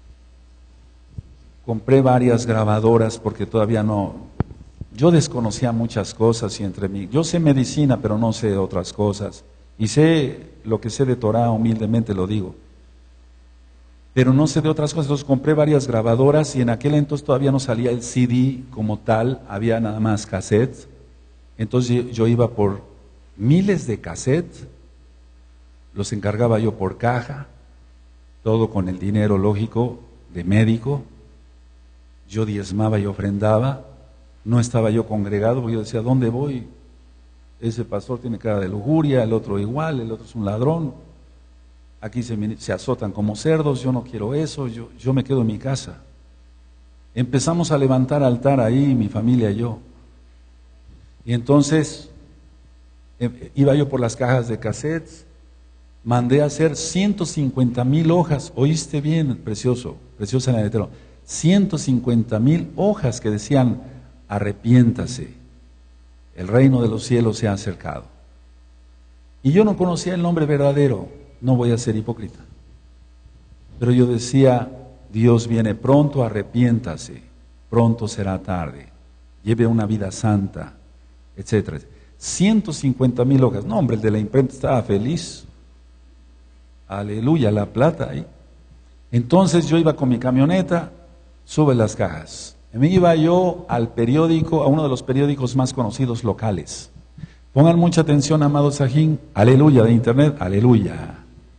Compré varias grabadoras porque todavía no, yo desconocía muchas cosas y entre mí, yo sé medicina, pero no sé otras cosas. Y sé lo que sé de Torah, humildemente lo digo. Pero no sé de otras cosas, entonces compré varias grabadoras y en aquel entonces todavía no salía el C D como tal, había nada más cassettes. Entonces yo iba por miles de cassettes, los encargaba yo por caja, todo con el dinero lógico de médico. Yo diezmaba y ofrendaba, no estaba yo congregado, porque yo decía, ¿dónde voy? Ese pastor tiene cara de lujuria, el otro igual, el otro es un ladrón, aquí se, se azotan como cerdos, yo no quiero eso, yo, yo me quedo en mi casa. Empezamos a levantar altar ahí, mi familia y yo, y entonces iba yo por las cajas de cassettes, mandé a hacer ciento cincuenta mil hojas, oíste bien, precioso, preciosa en el Eterno, ciento cincuenta mil hojas que decían, arrepiéntase, el reino de los cielos se ha acercado. Y yo no conocía el nombre verdadero, no voy a ser hipócrita, pero yo decía, Dios viene pronto, arrepiéntase, pronto será tarde, lleve una vida santa, etcétera. ciento cincuenta mil hojas. No, hombre, el de la imprenta estaba feliz. Aleluya, la plata ahí. Entonces yo iba con mi camioneta, sube las cajas. Me iba yo al periódico, a uno de los periódicos más conocidos locales. Pongan mucha atención, amados Sajín. Aleluya, de internet, aleluya.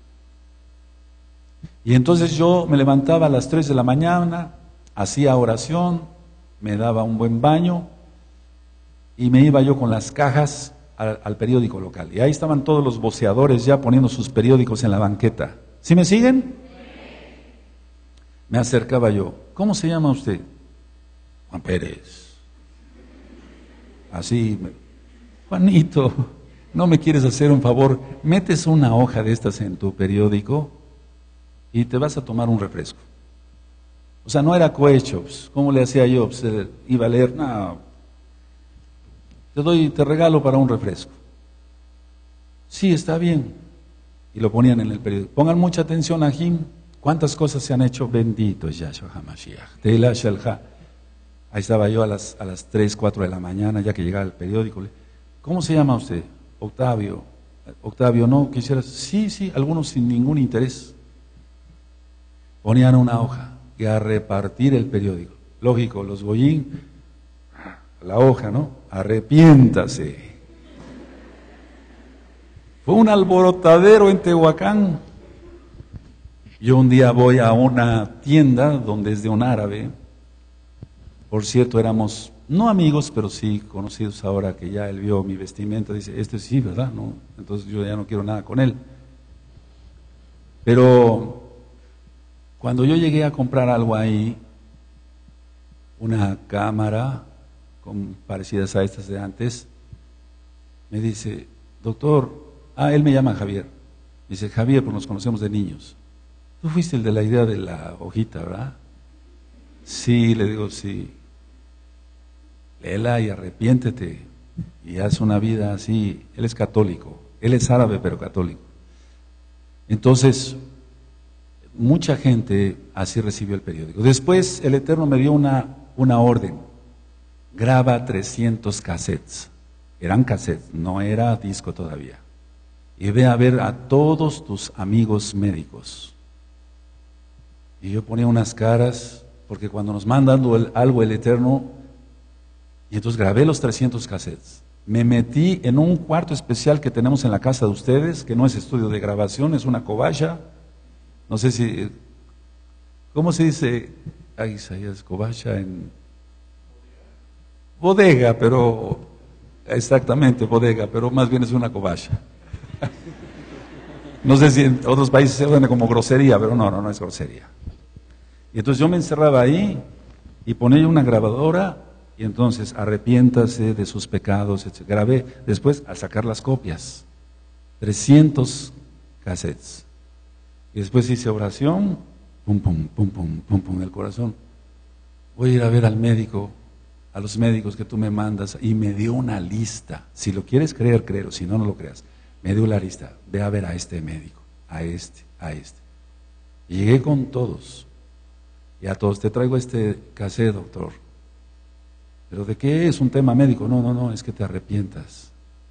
Y entonces yo me levantaba a las tres de la mañana, hacía oración, me daba un buen baño, y me iba yo con las cajas al, al periódico local. Y ahí estaban todos los voceadores ya poniendo sus periódicos en la banqueta. ¿Sí me siguen? Me acercaba yo. ¿Cómo se llama usted? Juan Pérez. Así, Juanito, ¿no me quieres hacer un favor? Metes una hoja de estas en tu periódico y te vas a tomar un refresco. O sea, no era cohechops. ¿Cómo le hacía yo? Pues, eh, iba a leer, no. Te doy, te regalo para un refresco. Sí, está bien. Y lo ponían en el periódico. Pongan mucha atención a Jim. ¿Cuántas cosas se han hecho? Bendito es Yahshua HaMashiach. Teila Shalha. Ahí estaba yo a las, a las tres, cuatro de la mañana, ya que llegaba el periódico. Le, ¿cómo se llama usted? Octavio. Octavio, ¿no? Quisieras. Sí, sí, algunos sin ningún interés. Ponían una hoja y a repartir el periódico. Lógico, los Goyín, la hoja, ¿no? Arrepiéntase. Fue un alborotadero en Tehuacán. Yo un día voy a una tienda donde es de un árabe. Por cierto, éramos, no amigos, pero sí conocidos ahora que ya él vio mi vestimenta. Dice, este sí, ¿verdad? No, entonces yo ya no quiero nada con él. Pero cuando yo llegué a comprar algo ahí, una cámara con, parecidas a estas de antes, me dice, doctor, ah, él me llama Javier. Me dice, Javier, pues nos conocemos de niños. Tú fuiste el de la idea de la hojita, ¿verdad? Sí, le digo, sí. Léela y arrepiéntete y haz una vida así. Él es católico, él es árabe pero católico. Entonces, mucha gente así recibió el periódico. Después el Eterno me dio una, una orden, graba trescientos cassettes, eran cassettes, no era disco todavía, y ve a ver a todos tus amigos médicos. Y yo ponía unas caras, porque cuando nos mandan algo el Eterno, y entonces grabé los trescientos cassettes. Me metí en un cuarto especial que tenemos en la casa de ustedes, que no es estudio de grabación, es una covacha. No sé si, ¿cómo se dice? Ay, Isaías, covacha en bodega, pero, exactamente, bodega, pero más bien es una covacha. No sé si en otros países se suena como grosería, pero no, no, no es grosería. Y entonces yo me encerraba ahí y ponía una grabadora. Y entonces, arrepiéntase de sus pecados, etcétera. Grabé, después, al sacar las copias, trescientos cassettes. Y después hice oración, pum, pum, pum, pum, pum, pum, en el corazón. Voy a ir a ver al médico, a los médicos que tú me mandas, y me dio una lista. Si lo quieres creer, créelo, si no, no lo creas. Me dio la lista, ve a ver a este médico, a este, a este. Y llegué con todos. Y a todos, te traigo este cassette, doctor. ¿Pero de qué es un tema médico? No, no, no, es que te arrepientas.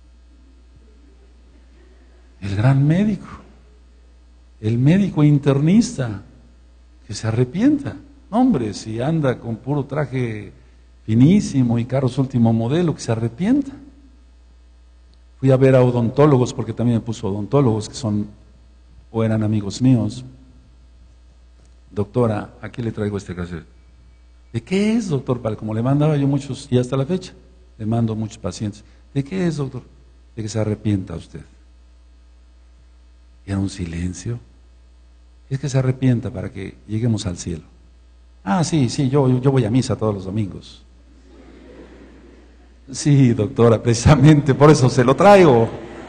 El gran médico, el médico internista, que se arrepienta. Hombre, si anda con puro traje finísimo y carros último modelo, que se arrepienta. Fui a ver a odontólogos, porque también me puso odontólogos, que son o eran amigos míos. Doctora, aquí le traigo este cassette. ¿De qué es, doctor? Como le mandaba yo muchos, y hasta la fecha, le mando muchos pacientes. ¿De qué es, doctor? De que se arrepienta usted. Y era un silencio. Es que se arrepienta para que lleguemos al cielo. Ah, sí, sí, yo, yo voy a misa todos los domingos. Sí, doctora, precisamente por eso se lo traigo.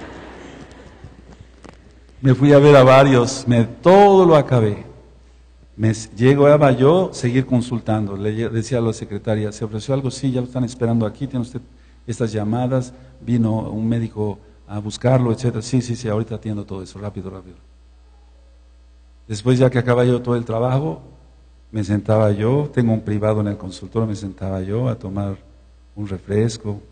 Me fui a ver a varios, me, todo lo acabé. Me llegaba yo seguir consultando, le decía a la secretaria, ¿se ofreció algo? Sí, ya lo están esperando aquí, tiene usted estas llamadas, vino un médico a buscarlo, etcétera. Sí, sí, sí, ahorita atiendo todo eso, rápido, rápido. Después, ya que acaba yo todo el trabajo, me sentaba yo, tengo un privado en el consultorio, me sentaba yo a tomar un refresco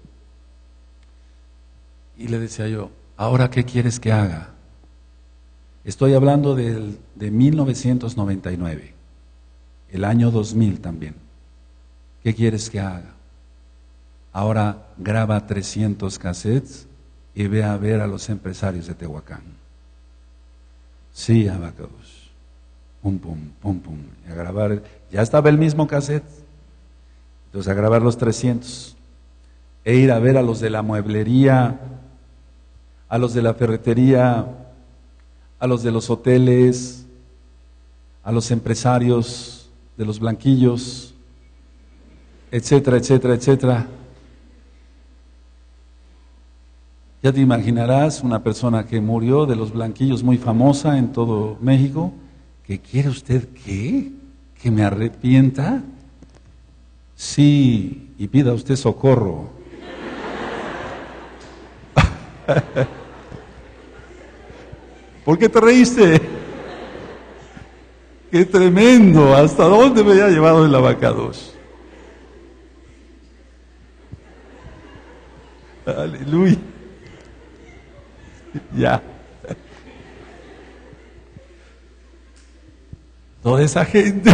y le decía yo, ¿ahora qué quieres que haga? Estoy hablando del, de mil novecientos noventa y nueve, el año dos mil también. ¿Qué quieres que haga? Ahora graba trescientos cassettes y ve a ver a los empresarios de Tehuacán. Sí, Abacados. Pum, pum, pum, pum. Y a grabar, ya estaba el mismo cassette. Entonces a grabar los trescientos. E ir a ver a los de la mueblería, a los de la ferretería, a los de los hoteles, a los empresarios de los blanquillos, etcétera, etcétera, etcétera. Ya te imaginarás una persona que murió de los blanquillos, muy famosa en todo México. ¿Qué quiere usted? ¿Qué? ¿Que me arrepienta? Sí, y pida usted socorro. ¿Por qué te reíste? ¡Qué tremendo! ¿Hasta dónde me había llevado el Abacados? Aleluya. Ya. Toda esa gente.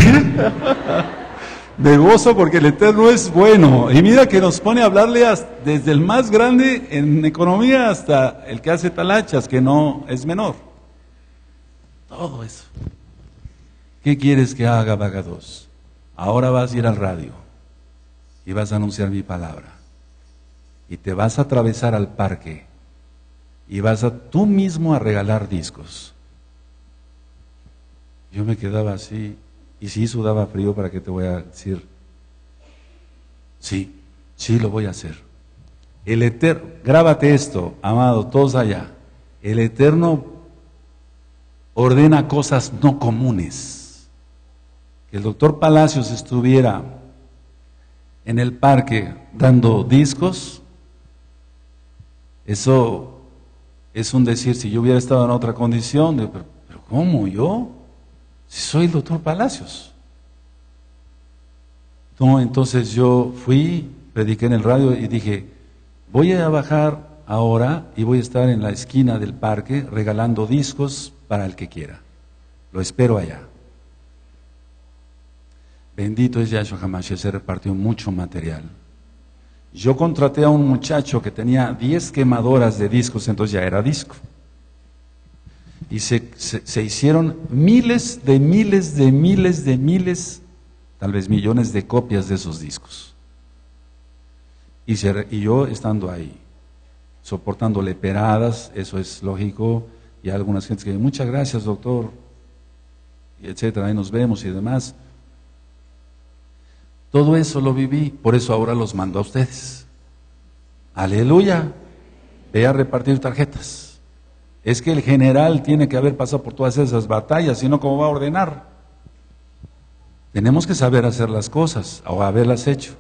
Me gozo porque el Eterno es bueno. Y mira que nos pone a hablarle hasta, desde el más grande en economía hasta el que hace talachas, que no es menor. Todo eso. ¿Qué quieres que haga, Vagados? Ahora vas a ir al radio y vas a anunciar mi palabra. Y te vas a atravesar al parque y vas a tú mismo a regalar discos. Yo me quedaba así, y si sudaba frío, ¿para qué te voy a decir? Sí, sí lo voy a hacer. El Eterno, grábate esto, amado, todos allá. El Eterno ordena cosas no comunes. Que el doctor Palacios estuviera en el parque dando discos, eso es un decir. Si yo hubiera estado en otra condición, de, pero, pero ¿cómo yo? Si soy el doctor Palacios. No, entonces yo fui, prediqué en el radio y dije, voy a bajar ahora y voy a estar en la esquina del parque regalando discos para el que quiera. Lo espero allá. Bendito es Yahshua HaMashiach, se repartió mucho material. Yo contraté a un muchacho que tenía diez quemadoras de discos, entonces ya era disco. Y se, se, se hicieron miles de miles de miles de miles, tal vez millones de copias de esos discos. Y, se, y yo estando ahí, soportando leperadas, eso es lógico, y algunas gentes que dicen, muchas gracias doctor, y etcétera, ahí nos vemos y demás. Todo eso lo viví, por eso ahora los mando a ustedes. Aleluya, ve a repartir tarjetas. Es que el general tiene que haber pasado por todas esas batallas, si no, ¿cómo va a ordenar? Tenemos que saber hacer las cosas, o haberlas hecho.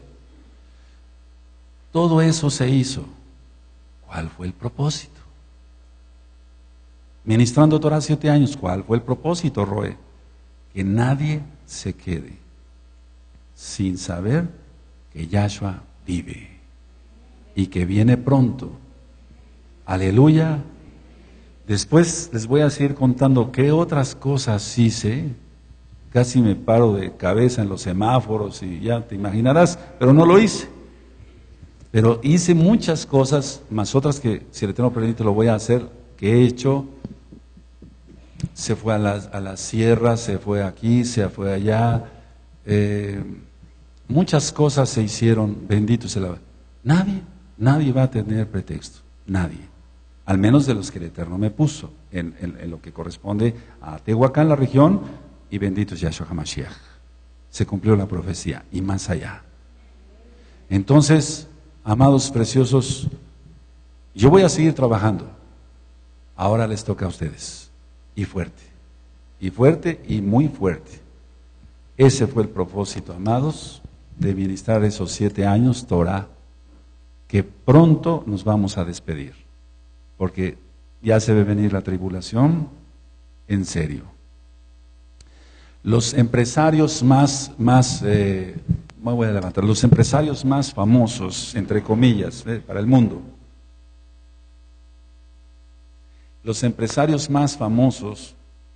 Todo eso se hizo. ¿Cuál fue el propósito? Ministrando Torah siete años, ¿cuál fue el propósito, Roe? Que nadie se quede sin saber que Yahshua vive y que viene pronto. Aleluya. Después les voy a seguir contando qué otras cosas hice. Casi me paro de cabeza en los semáforos y ya te imaginarás, pero no lo hice. Pero hice muchas cosas, más otras que, si el Eterno permite, lo voy a hacer, que he hecho. Se fue a las, a las sierras, se fue aquí, se fue allá. Eh, muchas cosas se hicieron, bendito sea la... Nadie, nadie va a tener pretexto, nadie. Al menos de los que el Eterno me puso, en, en, en lo que corresponde a Tehuacán, la región, y bendito es Yahshua HaMashiach. Se cumplió la profecía, y más allá. Entonces, amados preciosos, yo voy a seguir trabajando. Ahora les toca a ustedes, y fuerte, y fuerte, y muy fuerte. Ese fue el propósito, amados, de ministrar esos siete años, Torah, que pronto nos vamos a despedir. Porque ya se ve venir la tribulación en serio. Los empresarios más, más eh, me voy a levantar, los empresarios más famosos, entre comillas, eh, para el mundo. Los empresarios más famosos,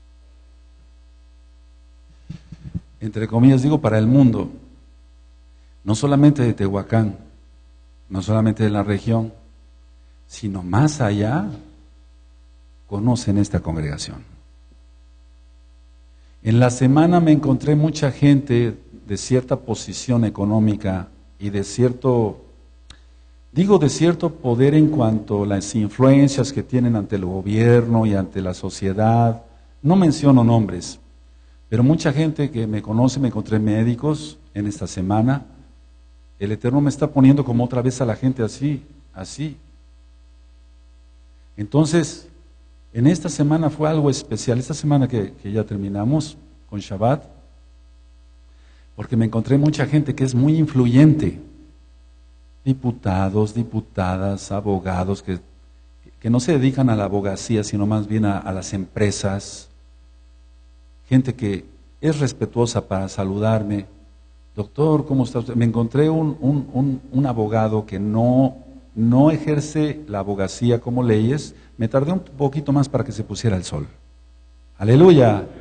entre comillas digo, para el mundo, no solamente de Tehuacán, no solamente de la región, sino más allá, conocen esta congregación. En la semana me encontré mucha gente de cierta posición económica y de cierto, digo de cierto poder en cuanto a las influencias que tienen ante el gobierno y ante la sociedad. No menciono nombres, pero mucha gente que me conoce, me encontré médicos en esta semana. El Eterno me está poniendo como otra vez a la gente así, así. Entonces, en esta semana fue algo especial, esta semana que, que ya terminamos con Shabbat, porque me encontré mucha gente que es muy influyente, diputados, diputadas, abogados, que, que no se dedican a la abogacía, sino más bien a, a las empresas, gente que es respetuosa para saludarme. Doctor, ¿cómo está usted? Me encontré un, un, un, un abogado que no no ejerce la abogacía como leyes, me tardé un poquito más para que se pusiera el sol. Aleluya.